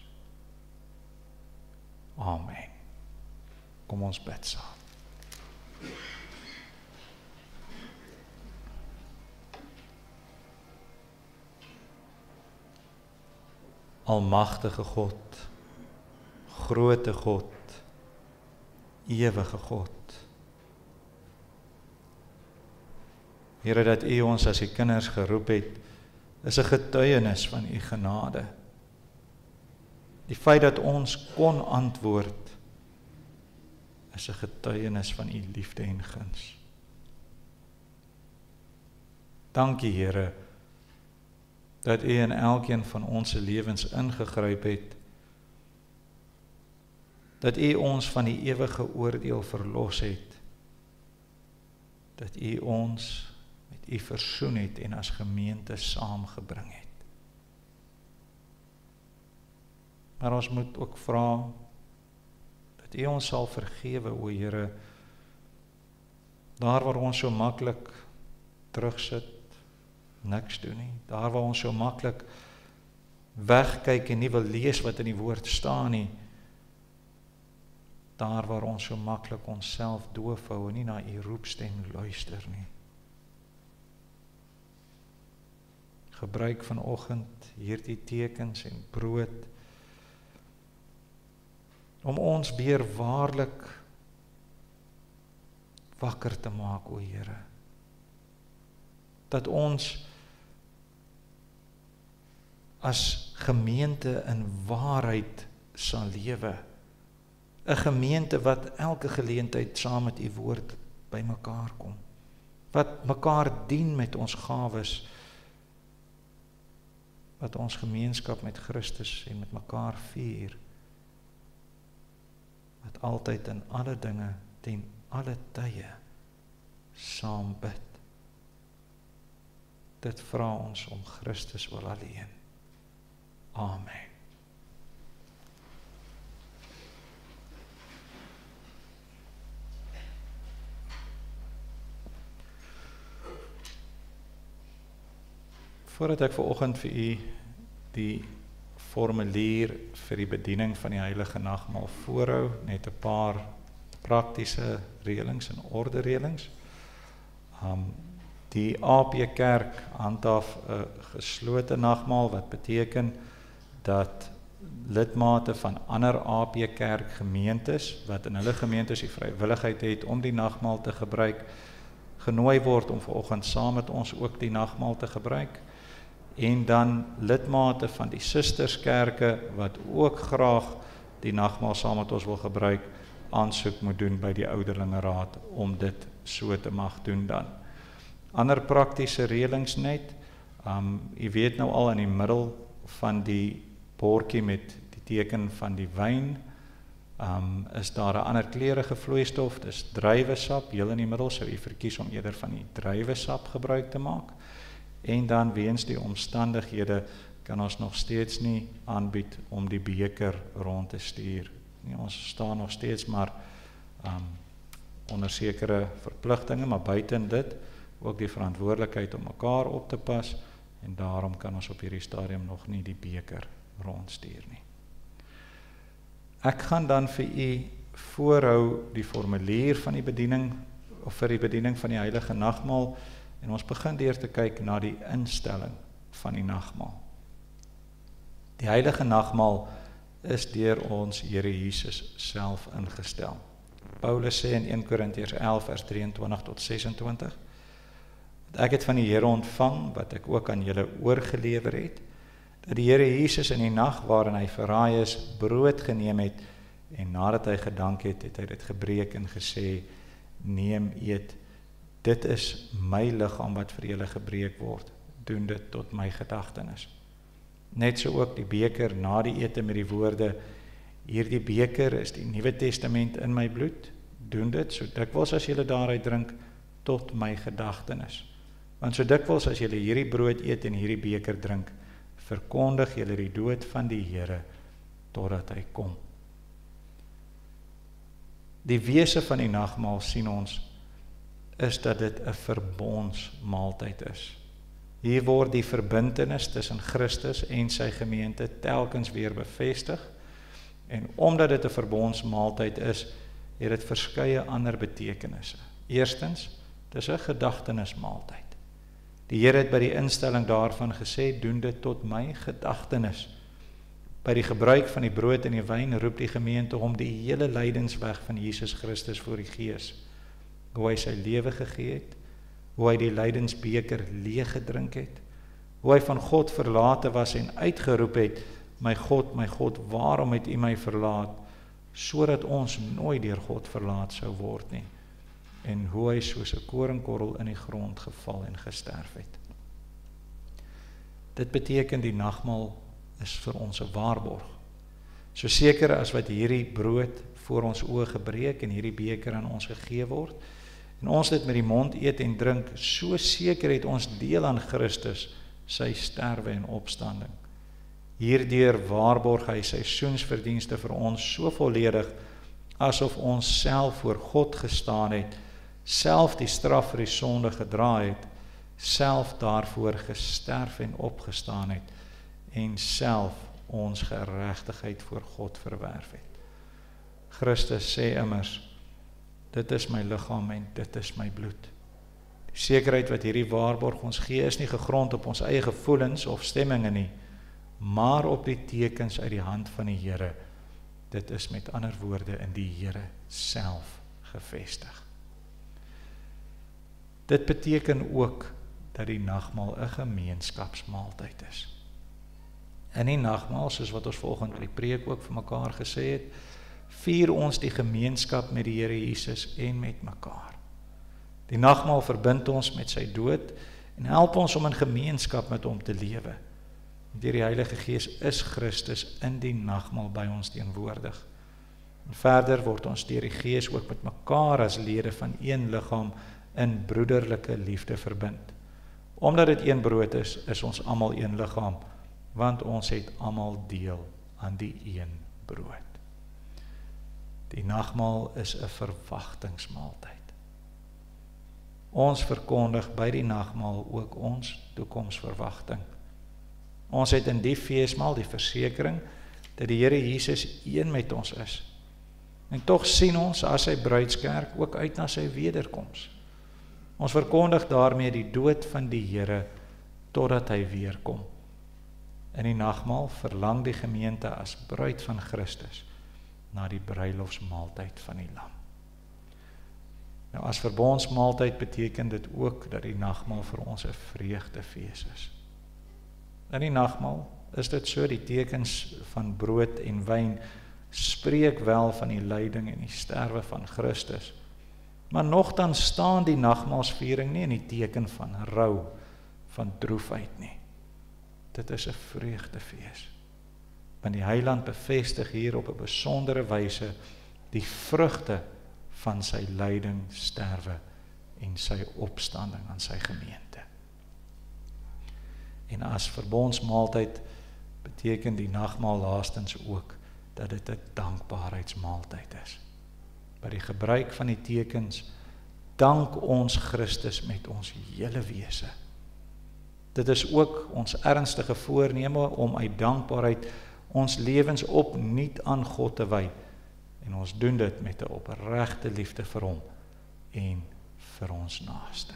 Amen. Kom ons bid saam. Almagtige God, groote God, ewige God. Here, dat U ons as U kinders geroep het, is 'n getuienis van U genade. Die feit dat ons kon antwoord, is 'n getuienis van U liefde en guns. Dankie, Here, dat U in elkeen van ons se lewens ingegryp het, dat U ons van die ewige oordeel verlos het, dat U ons met U versoen het en as gemeente saamgebring het. Maar ons moet ook vra dat U ons sal vergewe, o Here, daar waar ons so maklik terugsit, niks doen nie, daar waar ons so maklik wegkyk en nie wil lees wat in die woord staan nie, daar waar ons so maklik onsself doof hou en nie na U roepstem luister nie. Gebruik vanoggend hierdie tekens en brood om ons weer waarlik wakker te maak, o Here. Dat ons as gemeente in waarheid sal lewe. 'n Gemeente wat elke geleentheid saam met U woord by mekaar kom. Wat mekaar dien met ons gawes. Wat ons gemeenskap met Christus en met mekaar vier. Wat altyd in alle dinge, ten alle tye, saam bid. Dit vra ons om Christus wil alleen. Amen. Voordat ek vanoggend vir u die formulier vir die bediening van die heilige nagmaal voorhou, net 'n paar praktiese reëlings en ordereëlings. Um, die A P Kerk handhaaf 'n geslote nagmaal, wat beteken dat lidmate van ander A P Kerk gemeentes, wat in hulle gemeentes die vrywilligheid het om die nagmaal te gebruik, genooi word om vanoggend saam met ons ook die nagmaal te gebruik. En dan lidmate van die susterskerke wat ook graag die nagmaal saam met ons wil gebruik, aansoek moet doen by die ouderlingeraad om dit so te mag doen dan. Ander praktiese reëlings net, um, u weet nou al in die middel van die bordjie met die teken van die wyn, um, is daar 'n ander kleurige vloeistof, dis druiwesap, heel in die middel sou u verkies om eerder van die druiwesap gebruik te maak. En dan weens die omstandighede kan ons nog steeds nie aanbied om die beker rond te stuur. Nee, ons staan nog steeds maar um, onder sekere verpligtinge, maar buiten dit ook die verantwoordelikheid om mekaar op te pas, en daarom kan ons op hierdie stadium nog nie die beker rondstuur nie. Ek gaan dan vir u voorhou die formulier van die bediening, of vir die bediening van die Heilige Nagmaal, en ons begin deur te kyk na die instelling van die nagmaal. Die Heilige Nagmaal is deur ons Here Jesus self ingestel. Paulus sê in een Korintiërs elf vers drieëntwintig tot sesentwintig, ek het van die Here ontvang, wat ek ook aan julle oorgelewer het, dat die Here Jesus in die nag waarin hy verraai is, brood geneem het, en nadat hy gedank het, het hy dit gebreek en gesê, neem, eet, dit is my liggaam wat vir julle gebreek word, doen dit tot my gedagtenis. Net so ook die beker na die ete met die woorde, hierdie beker is die Nuwe Testament in my bloed, doen dit so dikwels as julle daaruit drink, tot my gedagtenis. Want so dikwels as julle hierdie brood eet en hierdie beker drink, verkondig julle die dood van die Here, totdat hy kom. Die wese van die nagmaal, sien ons, is dat dit 'n verbondsmaaltyd is. Hier word die verbintenis tussen Christus en sy gemeente telkens weer bevestig, en omdat dit 'n verbondsmaaltyd is, het dit verskeie ander betekenisse. Eerstens, dis 'n gedagtenismaaltyd. Die Here het by die instelling daarvan gesê, doen dit tot my gedagtenis. By die gebruik van die brood en die wyn roep die gemeente om die hele lydensweg van Jesus Christus voor die Gees, hoe hy sy lewe gegee het, hoe hy die lydensbeker leeg gedrink het, hoe hy van God verlate was en uitgeroep het, my God, my God, waarom het u my verlaat, sodat ons nooit deur God verlaat sou word nie, en hoe hy soos 'n koringkorrel in die grond geval en gesterf het. Dit beteken die nagmaal is vir ons 'n waarborg. So seker as wat hierdie brood voor ons oë gebreek en hierdie beker aan ons gegee word, en ons dit met die mond eet en drink, so seker het ons deel aan Christus, sy sterwe en opstanding. Hierdeur waarborg hy sy seisoensverdienste vir ons so volledig, asof ons self voor God gestaan het, self die straf vir die sonde gedra het, self daarvoor gesterf en opgestaan het, en self ons geregtigheid voor God verwerf het. Christus sê immers, dit is my liggaam en dit is my bloed. Die sekerheid wat hierdie waarborg ons gee, is nie gegrond op ons eie gevoelens of stemminge nie, maar op die tekens uit die hand van die Here. Dit is met ander woorde in die Here self gevestig. Dit beteken ook dat die nagmaal 'n gemeenskapsmaaltyd is. In die nagmaal, soos wat ons volgende die preek ook vir mekaar gesê het, vier ons die gemeenskap met die Here Jesus en met mekaar. Die nagmaal verbind ons met sy dood en help ons om in gemeenskap met hom te lewe. Deur die Heilige Gees is Christus in die nagmaal by ons teenwoordig. En verder word ons deur die Gees ook met mekaar as lede van een liggaam in broederlike liefde verbind. Omdat dit een brood is, is ons almal een liggaam, want ons het almal deel aan die een brood. Die nagmaal is 'n verwagtingsmaaltyd. Ons verkondig by die nagmaal ook ons toekomsverwagting. Ons het in die feesmaal die versekering dat die Here Jesus een met ons is. En tog sien ons as sy bruidskerk ook uit na sy wederkoms. Ons verkondig daarmee die dood van die Here totdat hy weer kom. In die nagmaal verlang die gemeente as bruid van Christus na die bruilofsmaaltyd van die Lam. Nou as verbondsmaaltyd beteken dit ook dat die nagmaal vir ons 'n vreugdefees is. In die nagmaal is dit so, die tekens van brood en wyn spreek wel van die lyding en die sterwe van Christus, maar nogtans staan die nagmaalsviering nie in die teken van rou, van droefheid nie. Dit is 'n vreugdefees, want die Heiland bevestig hier op 'n besondere wyse die vrugte van sy lyding, sterwe en sy opstanding aan sy gemeente. En as verbondsmaaltyd beteken die nagmaal laastens ook dat dit 'n dankbaarheidsmaaltyd is. By die gebruik van die tekens dank ons Christus met ons hele wese. Dit is ook ons ernstige voorneme om uit dankbaarheid ons lewens opnuut aan God te wy, en ons doen dit met 'n opregte liefde vir hom en vir ons naaste.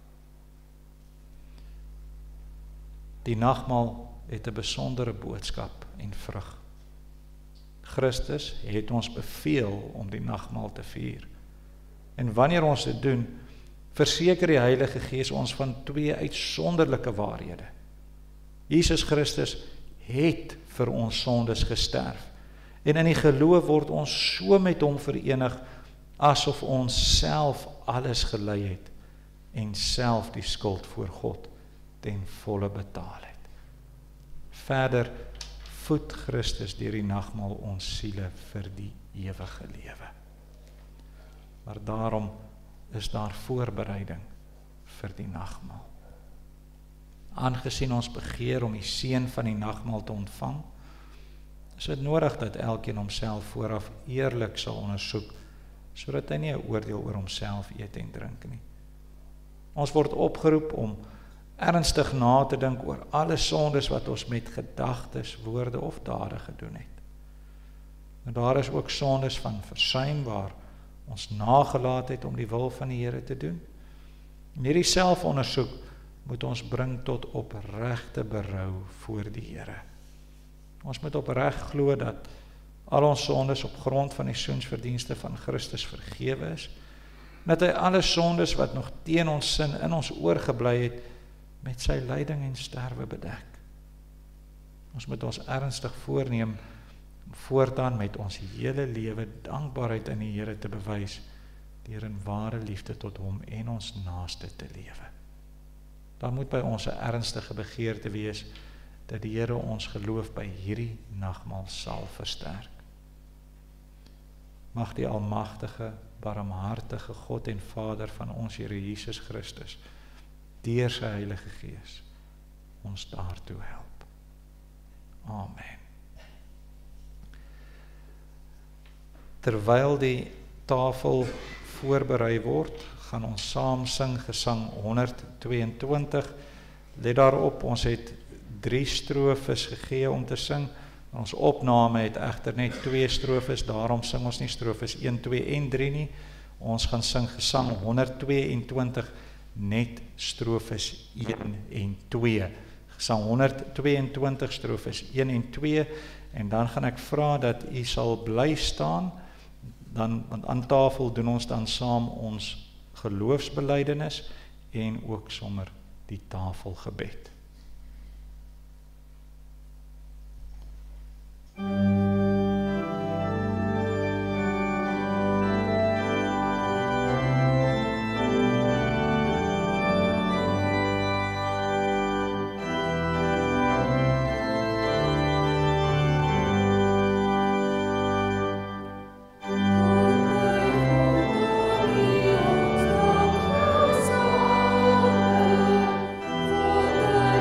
Die nagmaal het 'n besondere boodskap en vrug. Christus het ons beveel om die nagmaal te vier. En wanneer ons dit doen, verseker die Heilige Gees ons van twee uitsonderlike waarhede. Jesus Christus het vir ons sondes gesterf, en in die geloof word ons so met hom verenig, asof ons self alles gelei het, en self die skuld voor God ten volle betaal het. Verder voed Christus deur die nagmaal ons siele vir die ewige lewe. Maar daarom is daar voorbereiding vir die nagmaal. Aangesien ons begeer om die seën van die nagmaal te ontvang, is dit nodig dat elkeen homself vooraf eerlik sal ondersoek, sodat hy nie 'n oordeel oor homself eet en drink nie. Ons word opgeroep om ernstig na te dink oor alle sondes wat ons met gedagtes, woorde of dade gedoen het. En daar is ook sondes van versuim waar ons nagelaat het om die wil van die Here te doen. En hierdie selfondersoek moet ons bring tot opregte berou voor die Here. Ons moet opreg glo dat al ons sondes op grond van die soensverdienste van Christus vergewe is, dat hy alle sondes wat nog teen ons sin in ons oorgebly het, met sy lyding en sterwe bedek. Ons moet ons ernstig voorneem om voortaan met ons hele lewe dankbaarheid in die Here te bewys, deur in ware liefde tot hom en ons naaste te lewe. Daar moet by ons 'n ernstige begeerte wees dat die Here ons geloof by hierdie nagmaal sal versterk. Mag die almagtige, barmhartige God en Vader van ons Here Jesus Christus deur sy Heilige Gees ons daartoe help. Amen. Terwyl die tafel voorberei word, gaan ons saam sing gesang honderdtweeëntwintig. Let daarop, ons het drie strofes gegee om te sing. Ons opname het egter net twee strofes, daarom sing ons nie strofes een, twee en drie nie. Ons gaan sing gesang honderdtweeëntwintig, net strofes een en twee. Gesang honderdtweeëntwintig strofes een en twee, en dan gaan ek vra dat u sal bly staan, dan, want aan tafel doen ons dan saam ons geloofsbelijdenis en ook sommer die tafelgebed. Thank you.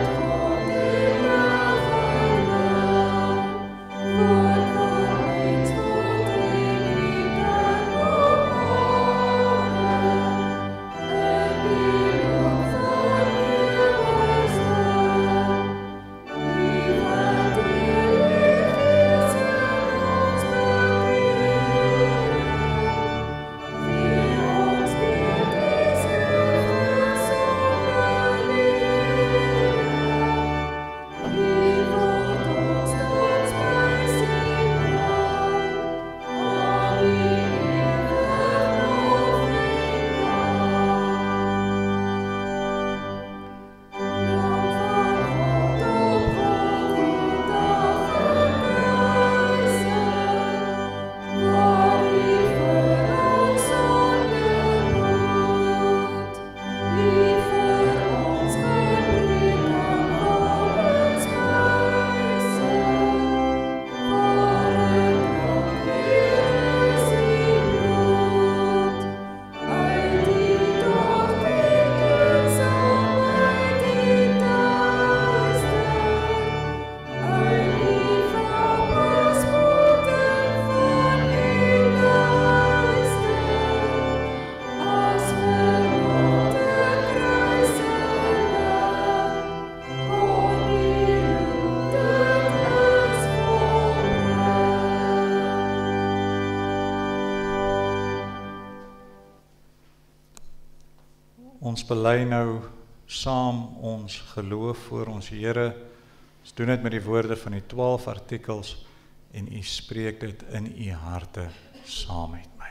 Ons bely nou saam ons geloof voor ons Here. Ons doen dit met die woorde van die twaalf artikels en u spreek dit in u harte saam met my.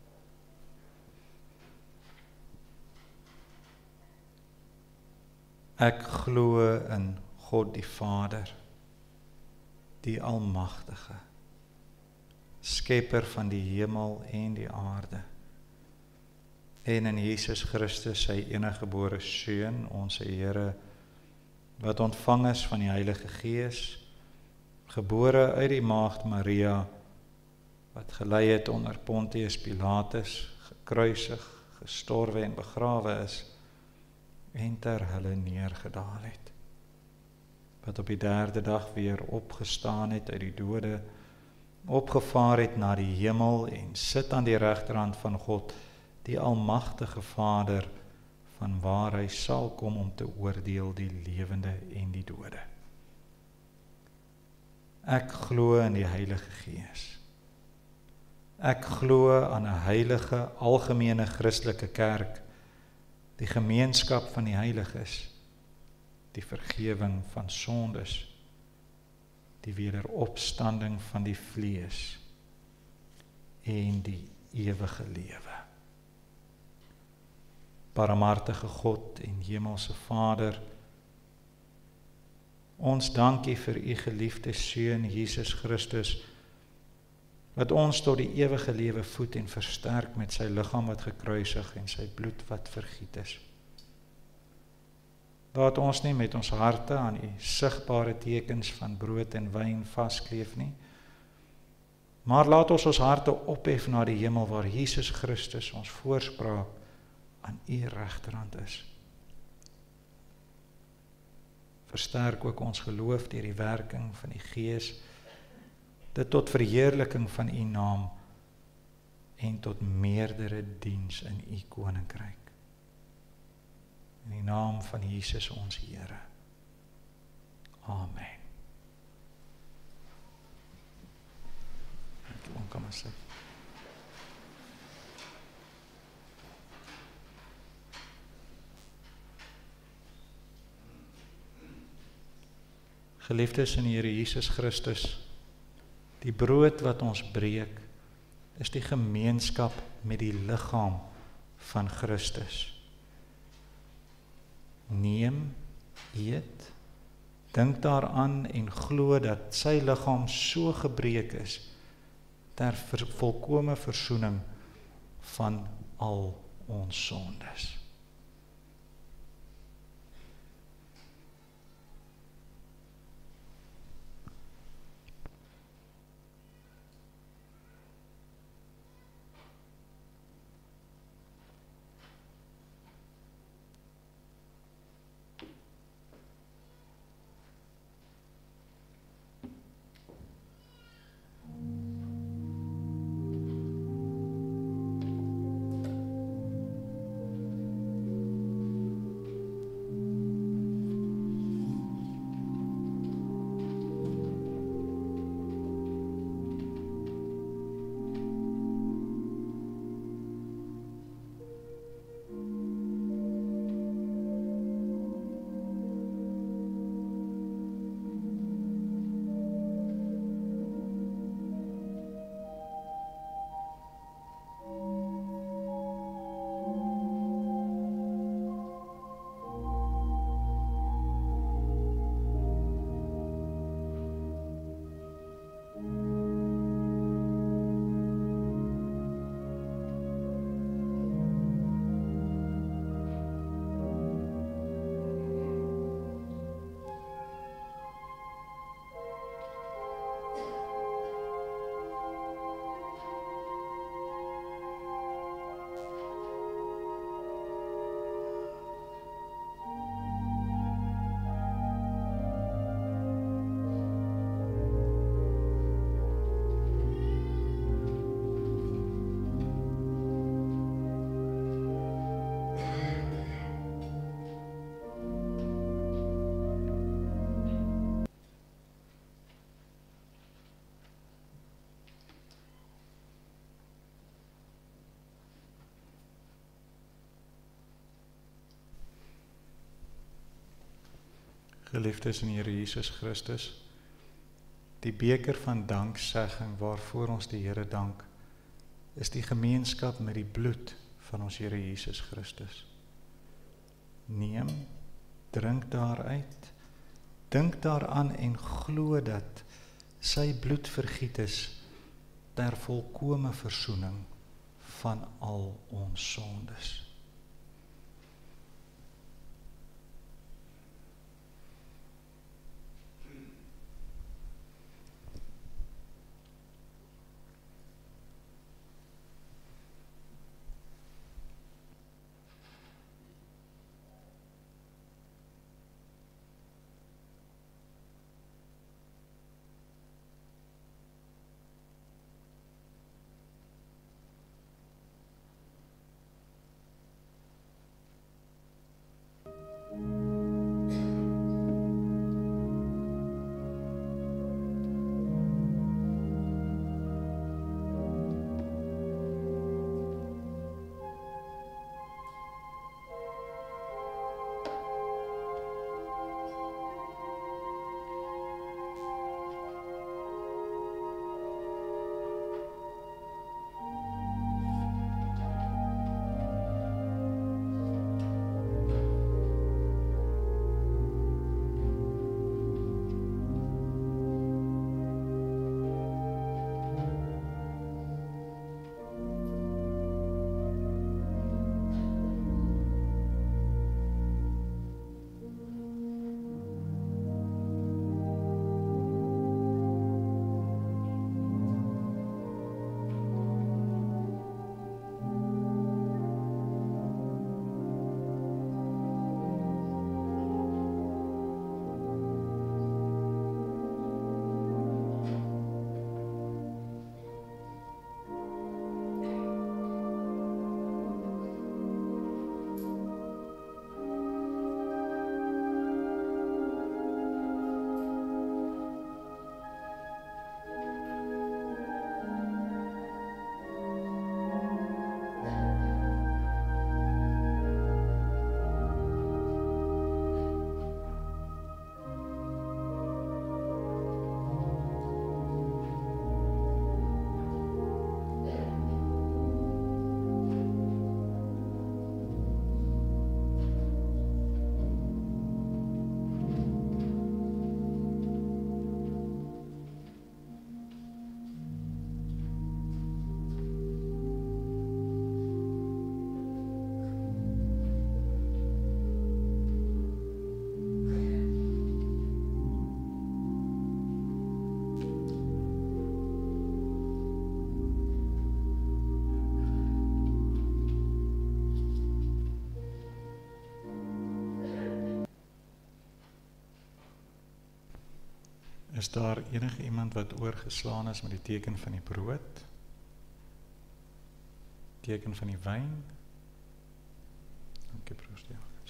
Ek glo in God die Vader, die Almagtige, Skepper van die hemel en die aarde, en in Jesus Christus, sy eniggebore Seun, ons Here, wat ontvang is van die Heilige Gees, gebore uit die maagd Maria, wat gelei het onder Pontius Pilatus, gekruisig, gestorwe en begrawe is, en ter hulle neergedaal het, wat op die derde dag weer opgestaan het uit die dode, opgevaar het na die hemel en sit aan die regterhand van God, die Almagtige Vader, van waar hy sal kom om te oordeel die lewende en die dode. Ek glo in die Heilige Gees. Ek glo aan 'n heilige, algemene Christelike kerk, die gemeenskap van die heiliges, die vergewing van sondes, die wederopstanding van die vlees en die ewige lewe. Barmhartige God en hemelse Vader, ons dankie vir u geliefde Seun Jesus Christus, wat ons tot die ewige lewe voed en versterk met sy liggaam wat gekruisig en sy bloed wat vergiet is. Laat ons nie met ons harte aan die sigbare tekens van brood en wyn vaskleef nie, maar laat ons ons harte ophef na die hemel waar Jesus Christus ons voorspraak aan u regterhand is. Versterk ook ons geloof deur die werking van die Gees, dit tot verheerliking van u naam en tot meerdere diens in u koninkryk. In die naam van Jesus ons Here. Amen. Kom maar sit. Geliefdes in die Here Jesus Christus, die brood wat ons breek, is die gemeenskap met die liggaam van Christus. Neem, eet, dink daaraan en glo dat sy liggaam so gebreek is, ter volkome versoening van al ons sondes. Geliefdes in Here Jesus Christus, die beker van danksegging waarvoor ons die Here dank, is die gemeenskap met die bloed van ons Here Jesus Christus. Neem, drink daaruit, dink daaraan en glo dat sy bloed vergiet is ter volkome versoening van al ons sondes. Is daar enige iemand wat oorgeslaan is met die teken van die brood? Teken van die wyn? Dankie, broers diakens.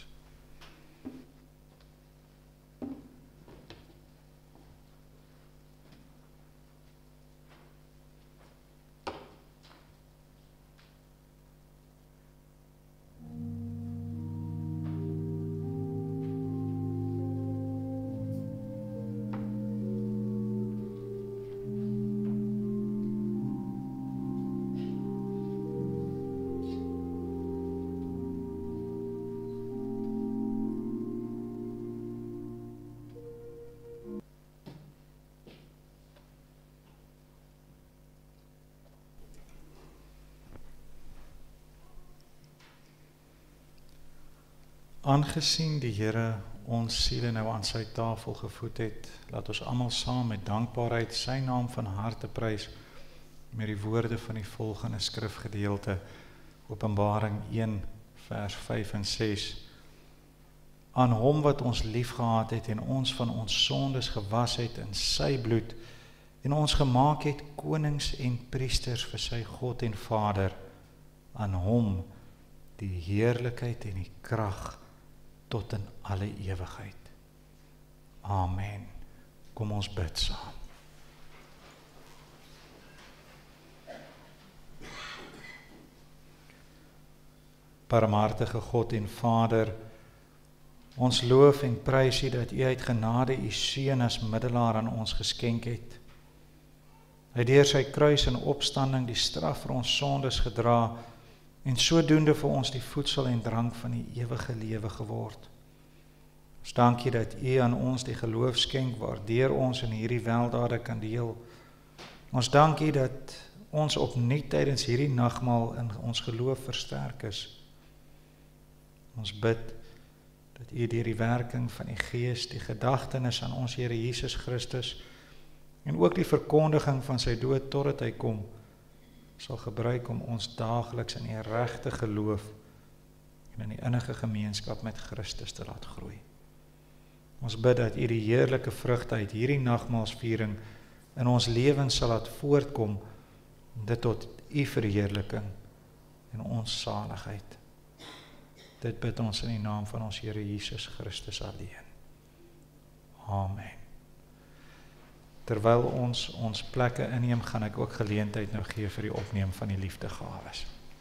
Aangesien die Here ons siele nou aan sy tafel gevoed het, laat ons almal saam met dankbaarheid sy naam van harte prys met die woorde van die volgende skrifgedeelte, Openbaring een vers vyf en ses. Aan hom wat ons liefgehad het en ons van ons sondes gewas het in sy bloed en ons gemaak het konings en priesters vir sy God en Vader, aan hom die heerlikheid en die krag tot in alle ewigheid. Amen. Kom ons bid saam. Barmhartige God en Vader, Ons loof en prys U dat U uit genade U seun as middelaar aan ons geskenk het. Hy het deur sy kruis en opstanding die straf vir ons sondes gedra en sodoende vir ons die voedsel en drank van die ewige lewe geword. Ons dank U dat U aan ons die geloof skenk waardeur ons in hierdie weldade kan deel. Ons dank U dat ons opnuut tydens hierdie nagmaal in ons geloof versterk is. Ons bid dat U deur die werking van die Gees die gedagtenis aan ons Here Jesus Christus en ook die verkondiging van sy dood totdat hy kom, sal gebruik om ons daagliks in die regte geloof en in die innige gemeenskap met Christus te laat groei. Ons bid dat U die heerlike vrugte uit hierdie nagmaalsviering in ons lewens sal laat voortkom, dit tot U verheerliking en ons saligheid. Dit bid ons in die naam van ons Here Jesus Christus alleen. Amen. Terwyl ons ons plekke inneem, gaan ek ook geleentheid nou gee vir die opneem van die liefdegawes.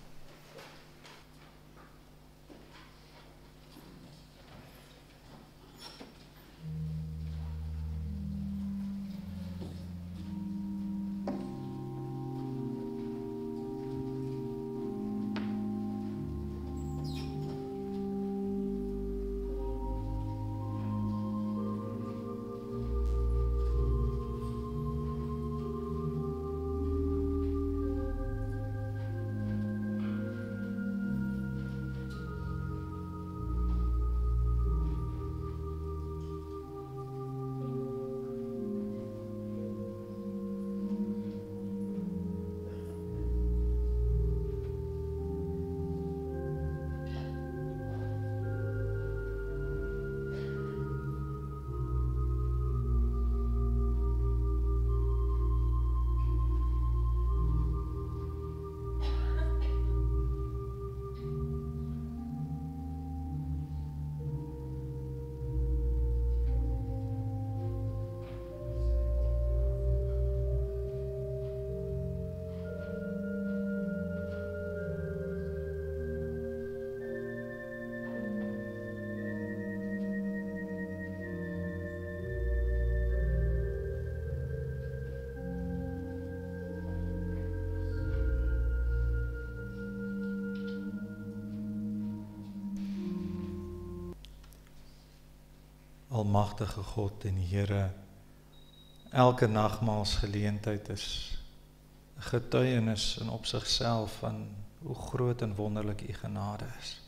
Almagtige God en Here, elke nagmaalsgeleentheid is 'n getuienis in op sigself van hoe groot en wonderlik U genade is.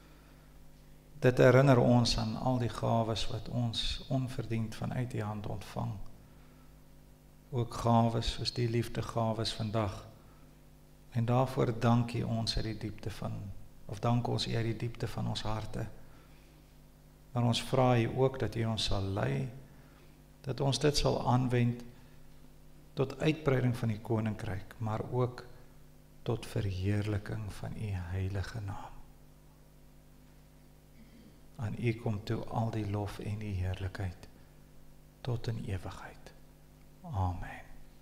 Dit herinner ons aan al die gawes wat ons onverdiend vanuit U hand ontvang. Ook gawes soos die liefdegawes vandag. En daarvoor dank U ons uit die diepte van, of dank ons U uit die diepte van ons harte. Maar ons vra U ook dat U ons sal lei, dat ons dit sal aanwend tot uitbreiding van die koninkryk, maar ook tot verheerliking van U heilige naam. Aan U kom toe al die lof en die heerlikheid tot in ewigheid. Amen.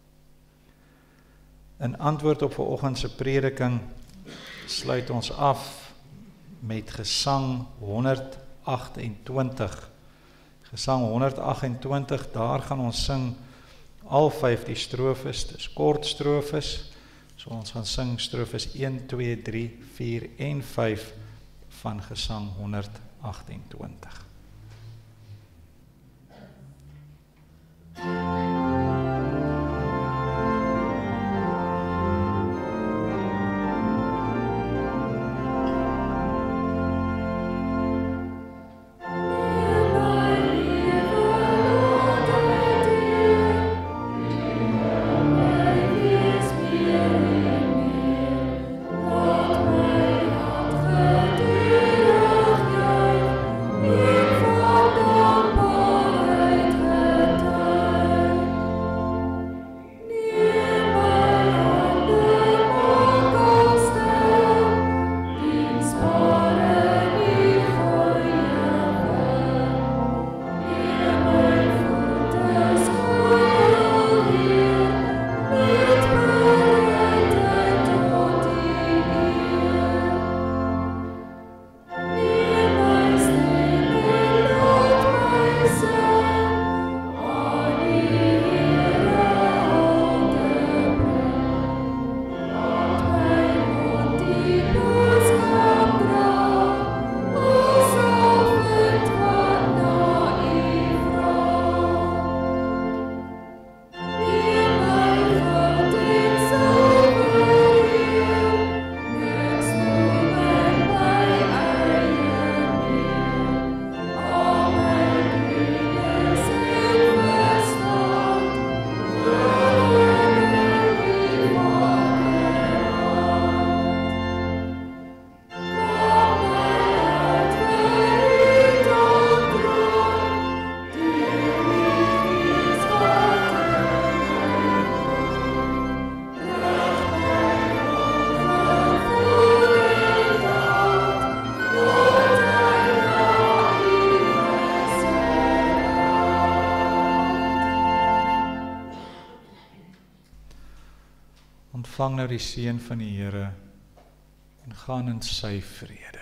In antwoord op vanoggend se prediking sluit ons af met gesang honderd agtentwintig. Gesang honderd agtentwintig, daar gaan ons sing al vyf die strofes, dis kort strofes, so ons gaan sing strofes een, twee, drie, vier en vyf van gesang honderd agtentwintig. Yeah. ontvang nou die seën van die Here en gaan in sy vrede.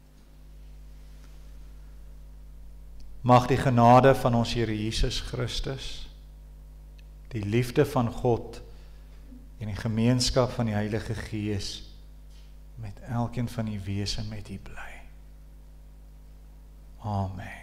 Mag die genade van ons Here Jesus Christus, die liefde van God en die gemeenskap van die Heilige Gees met elkeen van u wees en met u bly. Amen.